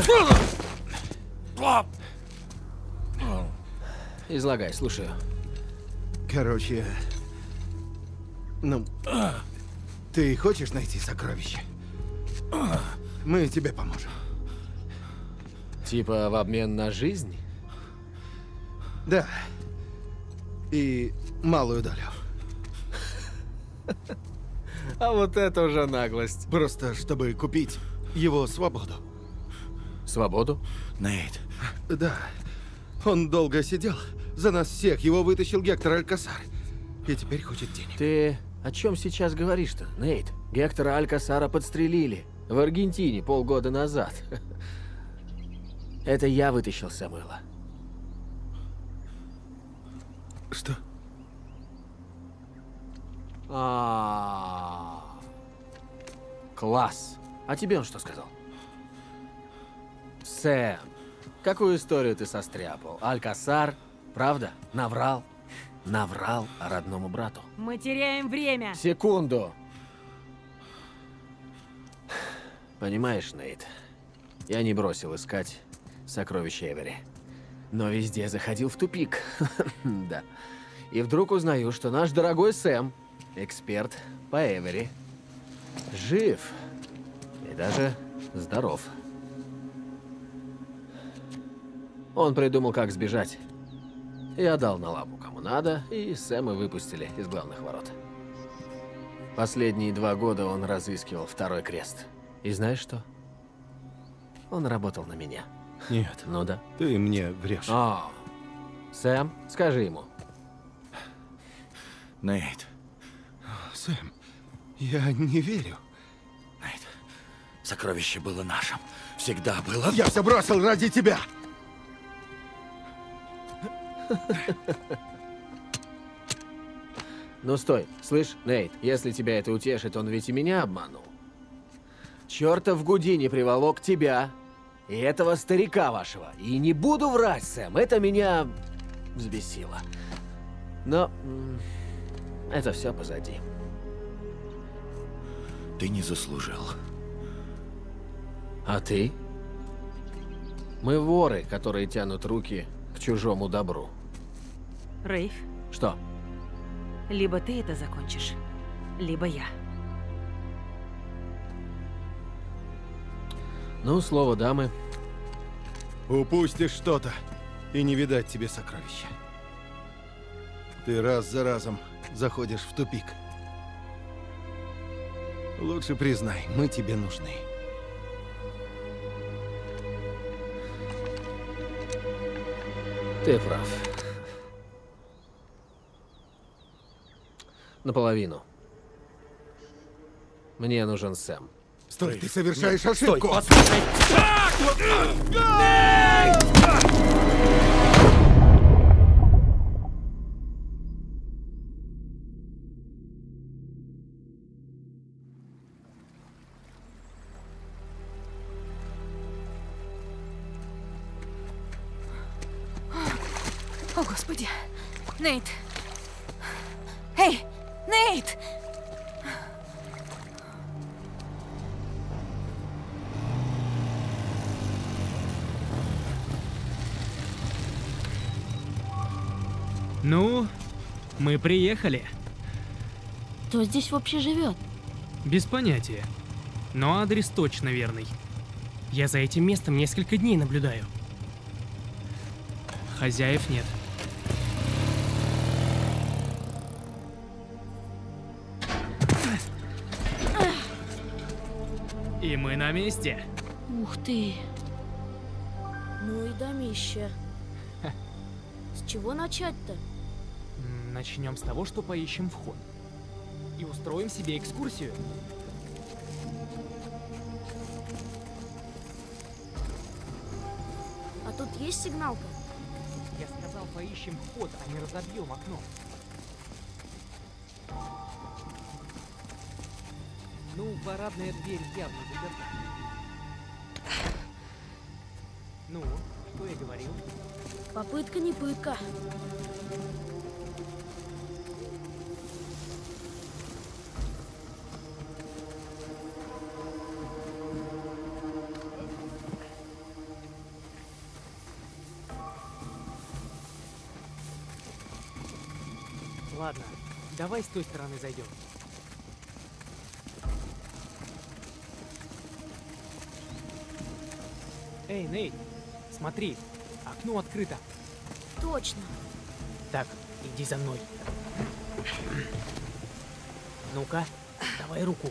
Излагай, слушаю. Короче, ну, ты хочешь найти сокровище? Мы тебе поможем. Типа в обмен на жизнь? Да. И малую долю. А вот это уже наглость. Просто чтобы купить его свободу. Свободу? Нейт, Да. Он долго сидел. За нас всех его вытащил Гектор Алькасар. И теперь хочет денег. Ты о чем сейчас говоришь-то, Нейт? Гектора Алькасара подстрелили в Аргентине полгода назад. Это я вытащил Сэмюэла. Что? Класс. А тебе он что сказал? Сэм, какую историю ты состряпал? Алькасар, правда? Наврал? Наврал родному брату. Мы теряем время. Секунду. Понимаешь, Нейт, я не бросил искать сокровища Эвери. Но везде заходил в тупик. Да. И вдруг узнаю, что наш дорогой Сэм, эксперт по Эвери. Жив. И даже здоров. Он придумал, как сбежать. Я дал на лапу кому надо, и Сэма выпустили из главных ворот. Последние 2 года он разыскивал Второй Крест. И знаешь что? Он работал на меня. Нет, Ну да. ты мне врешь. О, Сэм, скажи ему. Нейт, Сэм, я не верю. Нейт, сокровище было нашим. Всегда было. Я все бросил ради тебя! Ну стой, слышь, Нейт, если тебя это утешит, он ведь и меня обманул. Чертов Гудини приволок тебя и этого старика вашего. И не буду врать, Сэм, это меня взбесило. Но это все позади. Ты не заслужил. А ты? Мы воры, которые тянут руки к чужому добру. Рейв, Что? либо ты это закончишь, либо я. Ну, слово дамы. Упустишь что-то, и не видать тебе сокровища. Ты раз за разом заходишь в тупик. Лучше признай, мы тебе нужны. Ты прав. Наполовину. Мне нужен Сэм. Стой, ты совершаешь ошибку! О, Господи. Нейт. Эй, Нейт! Ну, мы приехали. Кто здесь вообще живет? Без понятия. Но адрес точно верный. Я за этим местом несколько дней наблюдаю. Хозяев нет. И мы на месте. Ух ты. Ну и домище. С чего начать-то? Начнем с того, что поищем вход. И устроим себе экскурсию. А тут есть сигналка? Я сказал, поищем вход, а не разобьем окно. Ну, парадная дверь явно заперта. Ну, что я говорил? Попытка не пытка. Ладно, давай с той стороны зайдем. Эй, Нейт, смотри, окно открыто. Точно. Так, иди за мной. Ну-ка, давай руку.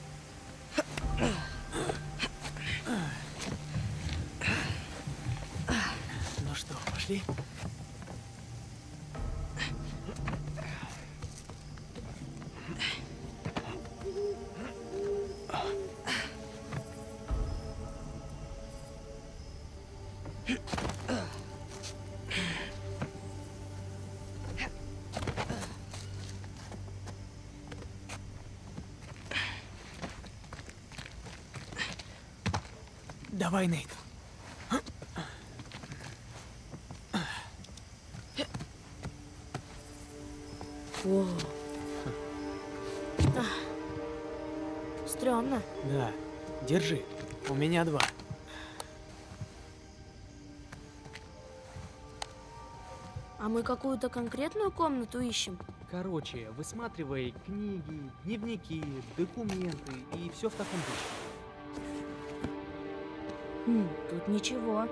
Ну что, пошли? Давай, Нейт. О. Стрёмно. Да, держи. У меня 2. А мы какую-то конкретную комнату ищем? Короче, высматривай книги, дневники, документы и все в таком духе. Тут ничего.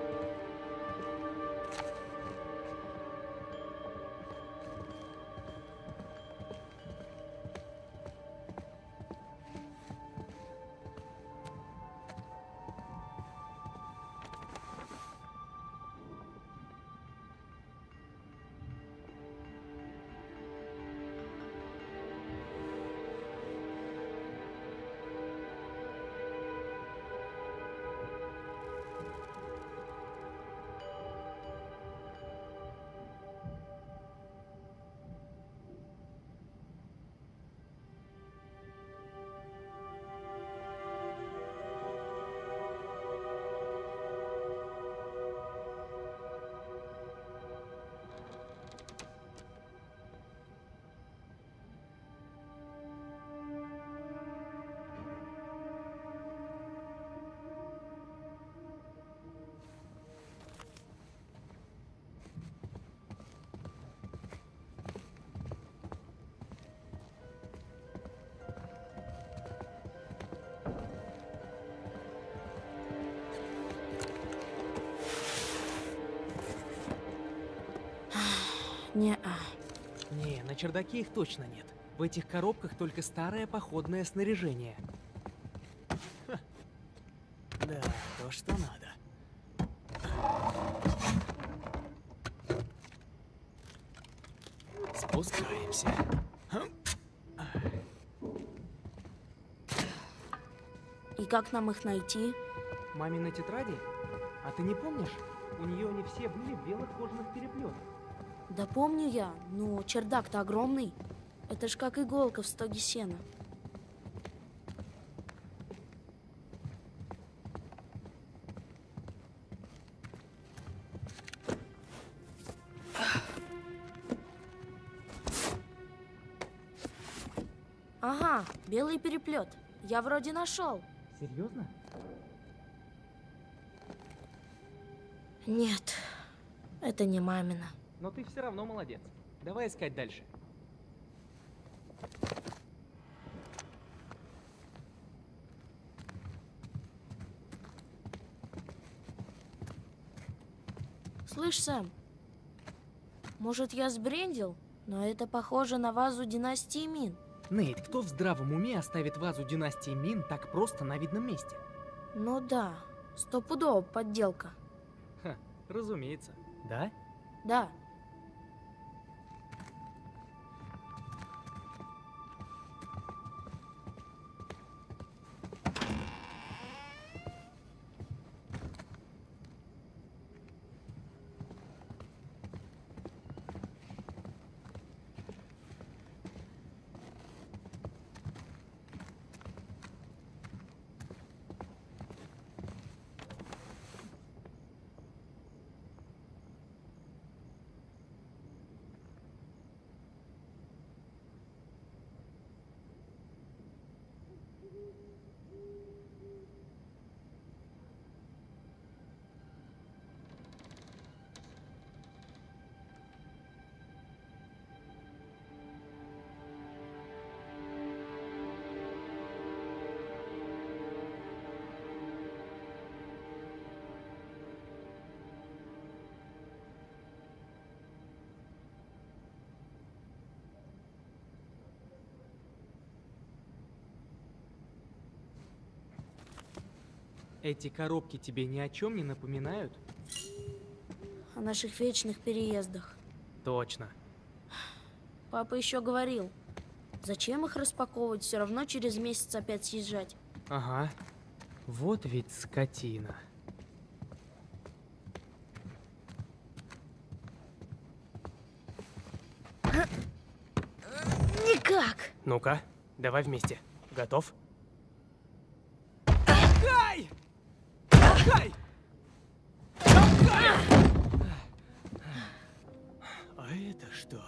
Не-а. Не, на чердаке их точно нет. В этих коробках только старое походное снаряжение. Ха. Да, то, что надо. Спускаемся. И как нам их найти? Мамины тетради? А ты не помнишь? У нее они все были в белых кожаных переплетах. Да помню я, но чердак-то огромный. Это ж как иголка в стоге сена. Ага, белый переплет. Я вроде нашел. Серьезно? Нет, это не мамина. Но ты все равно молодец. Давай искать дальше. Слышь, Сэм, может, я сбрендил, но это похоже на вазу династии Мин. Нейт, кто в здравом уме оставит вазу династии Мин так просто на видном месте? Ну да, стопудово подделка. Ха, разумеется. Да? Да. Эти коробки тебе ни о чем не напоминают? О наших вечных переездах. Точно. Папа еще говорил, зачем их распаковывать, все равно через месяц опять съезжать. Ага. Вот ведь скотина. Никак! Ну-ка, давай вместе. Готов? Ай! Ай! А это что?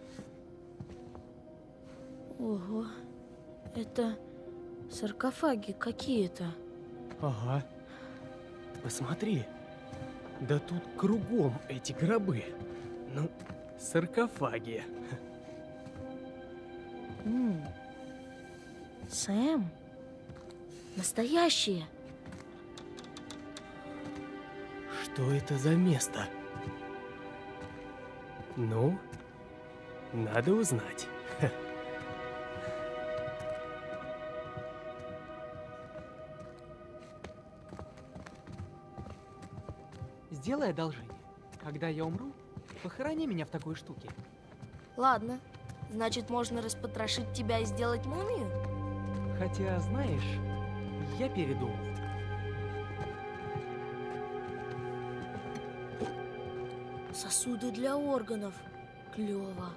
Ого, это саркофаги какие-то. Ага. Посмотри. Да тут кругом эти гробы. Ну, саркофаги. Сэм? Настоящие? Что это за место? Ну, надо узнать. Сделай одолжение. Когда я умру, похорони меня в такой штуке. Ладно. Значит, можно распотрошить тебя и сделать мумию? Хотя, знаешь, я передумал. Сосуды для органов. Клево.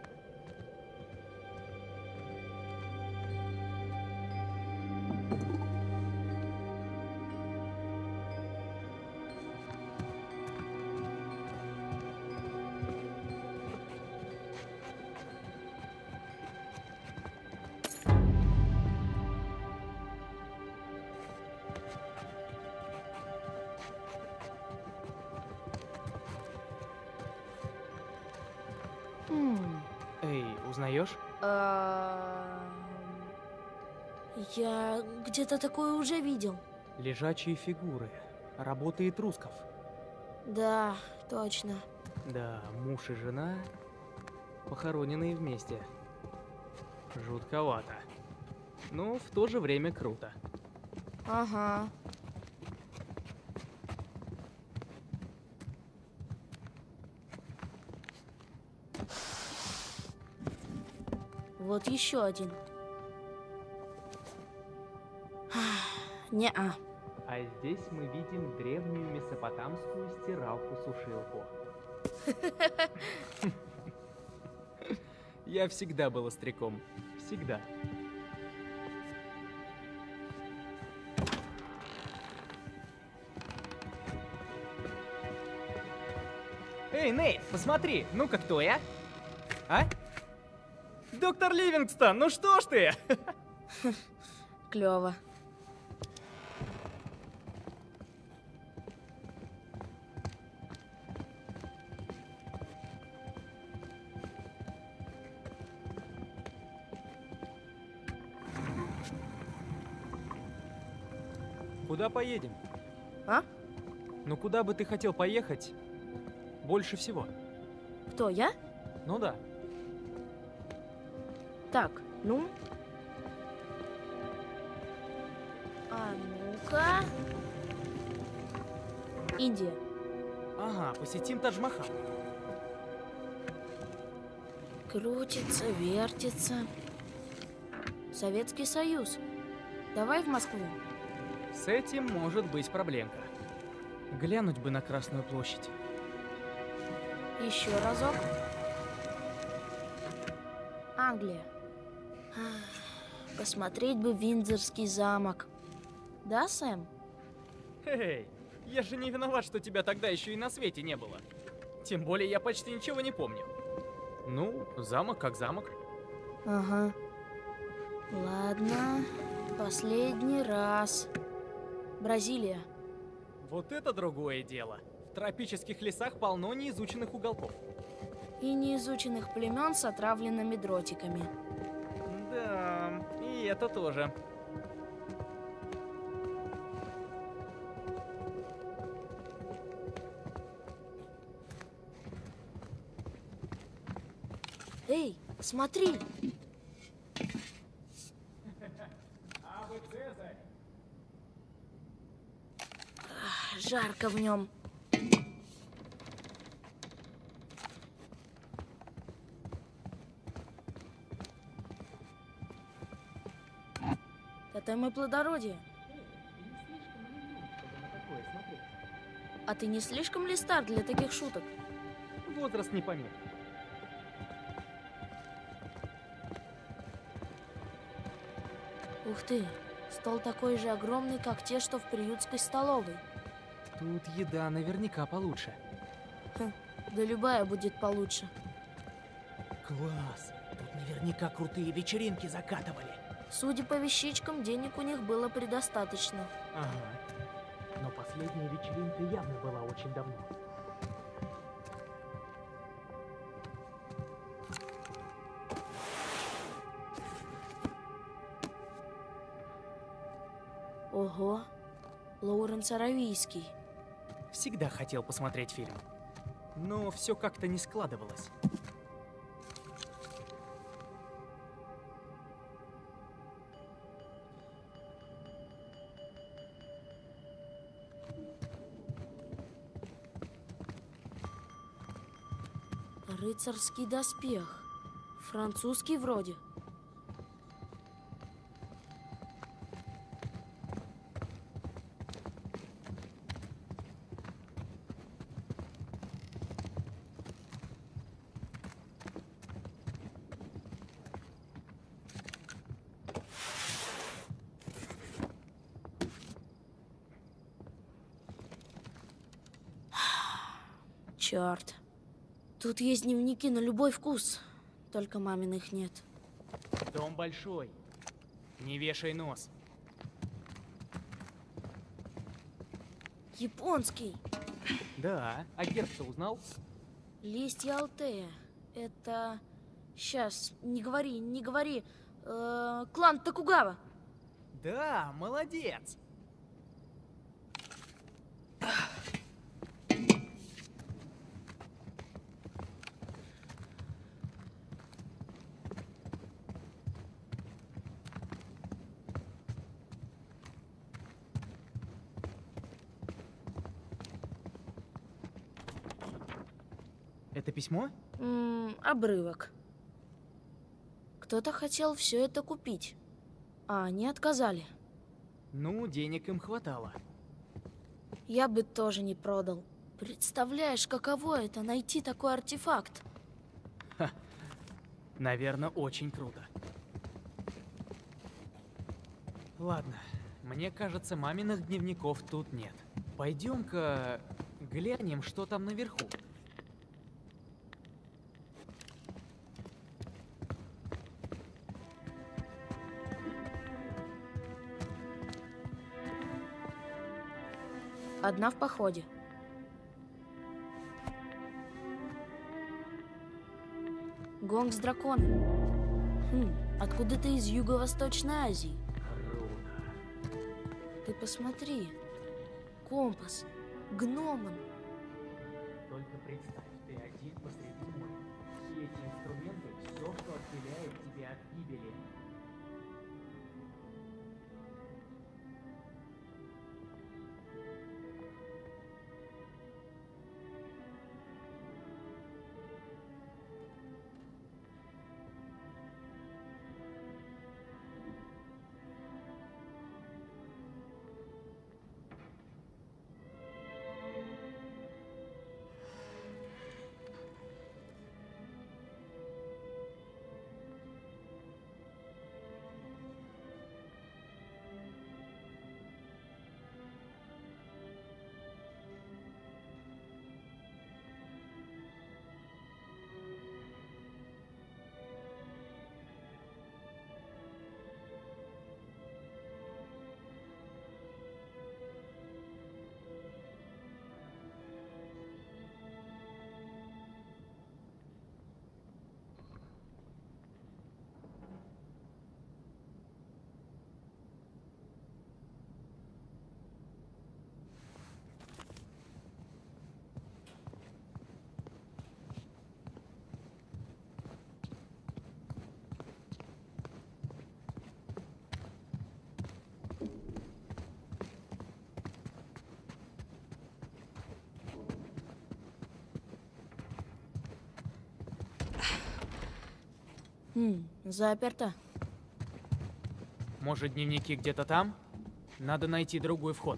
Эй, узнаешь? Я где-то такое уже видел. Лежачие фигуры. Работа этрусков. Да, точно. Да, муж и жена похороненные вместе. Жутковато. Но в то же время круто. Ага. Вот еще один. Не-а. А здесь мы видим древнюю месопотамскую стиралку-сушилку. Я всегда был остряком. Всегда. Эй, Нейт, посмотри, ну-ка кто я? А? Доктор Ливингстон, ну что ж ты? Клево. Куда поедем? А? Ну куда бы ты хотел поехать больше всего? Кто, я? Ну да. Так, ну. А ну-ка. Индия. Ага, посетим Тадж-Махал. Крутится, вертится. Советский Союз. Давай в Москву. С этим может быть проблемка. Глянуть бы на Красную площадь. Еще разок. Англия. Посмотреть бы Виндзорский замок. Да, Сэм? Эй, я же не виноват, что тебя тогда еще и на свете не было. Тем более я почти ничего не помню. Ну, замок как замок. Ага. Ладно. Последний раз. Бразилия. Вот это другое дело. В тропических лесах полно неизученных уголков. И неизученных племен с отравленными дротиками. Да, и это тоже. Эй, смотри! Жарко в нем. Тотемы плодородия. А ты не слишком ли стар для таких шуток? Возраст не помех. Ух ты, стол такой же огромный, как те, что в приютской столовой. Тут еда наверняка получше. Да любая будет получше. Класс! Тут наверняка крутые вечеринки закатывали. Судя по вещичкам, денег у них было предостаточно. Ага. Но последняя вечеринка явно была очень давно. Ого, Лоуренс Аравийский. Всегда хотел посмотреть фильм. Но все как-то не складывалось. Рыцарский доспех. Французский вроде. Черт. Тут есть дневники на любой вкус. Только маминых нет. Дом большой. Не вешай нос. Японский. Да, а герб-то узнал? Листья Алтея. Это... Сейчас, не говори, не говори. Клан Токугава. Да, молодец. Это письмо? Обрывок. Кто-то хотел все это купить, а они отказали. Ну, денег им хватало. Я бы тоже не продал. Представляешь, каково это найти такой артефакт? Ха. Наверное, очень круто. Ладно, мне кажется, маминых дневников тут нет. Пойдем-ка глянем, что там наверху. Одна в походе. Гонг с драконом. Откуда-то из Юго-Восточной Азии. Ты посмотри. Компас. Гномон. Только представь, ты один посреди моря. Все эти инструменты — все, что отделяет тебя от гибели. Заперто. Может, дневники где-то там? Надо найти другой вход.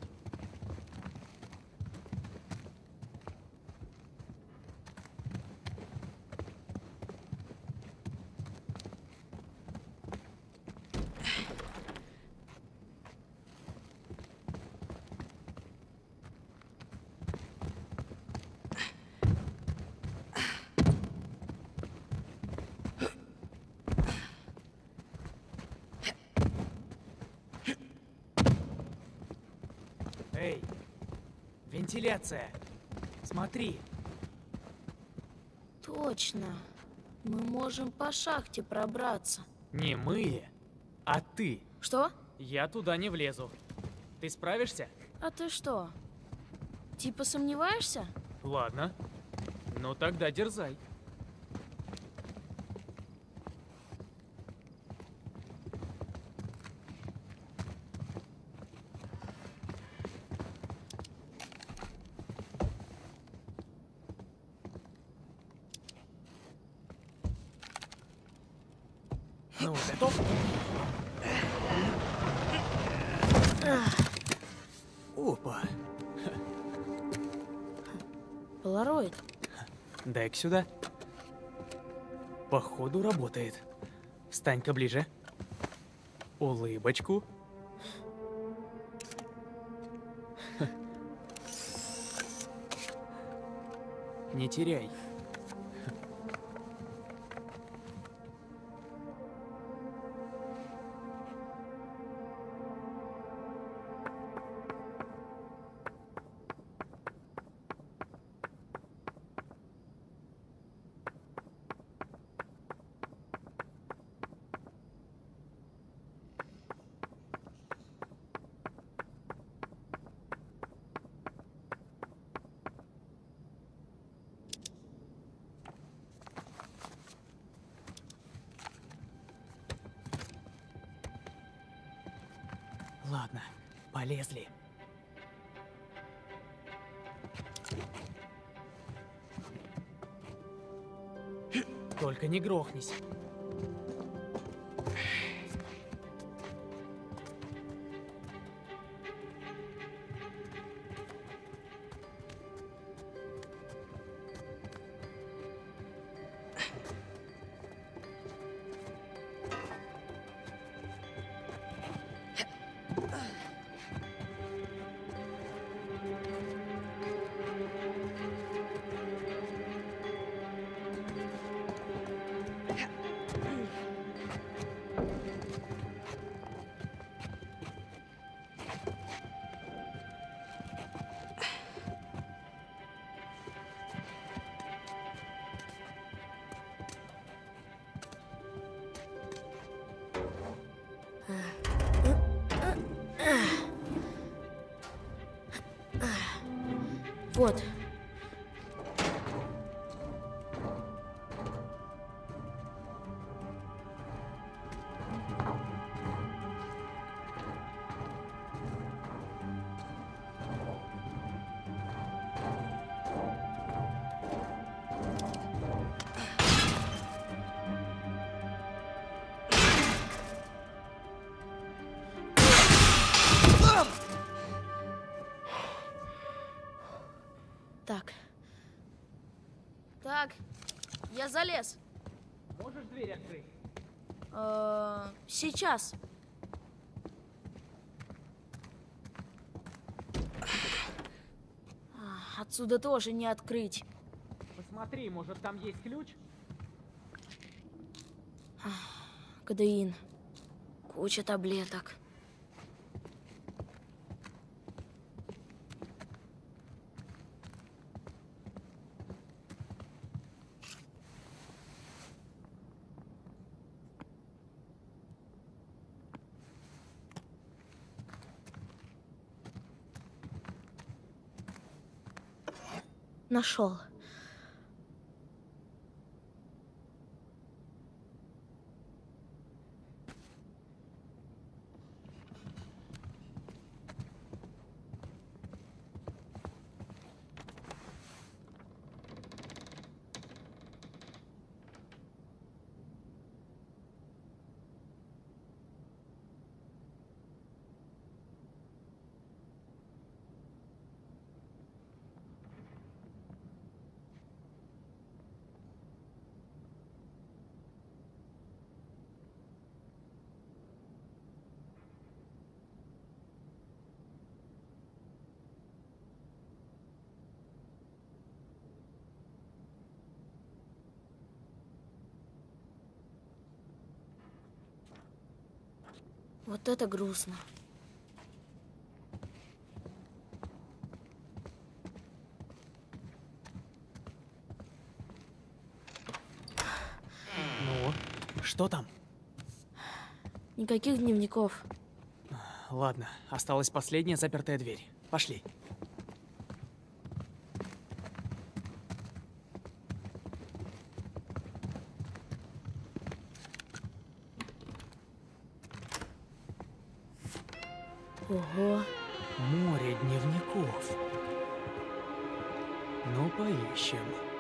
Эй, вентиляция. Смотри. Точно. Мы можем по шахте пробраться. Не мы, а ты. Что? Я туда не влезу. Ты справишься? А ты что? Типа сомневаешься? Ладно. Ну тогда дерзай. Ну, готов? Опа. Полароид. Дай-ка сюда. Походу работает. Встань-ка ближе. Улыбочку. Не теряй. Ладно, полезли. Только не грохнись. Вот. Так. Так, я залез. Можешь дверь открыть? Сейчас. Отсюда тоже не открыть. Посмотри, может там есть ключ? Кодеин. Куча таблеток. Нашел. Вот это грустно. Ну, что там? Никаких дневников. Ладно, осталась последняя запертая дверь. Пошли. Ого. Море дневников. Ну, поищем.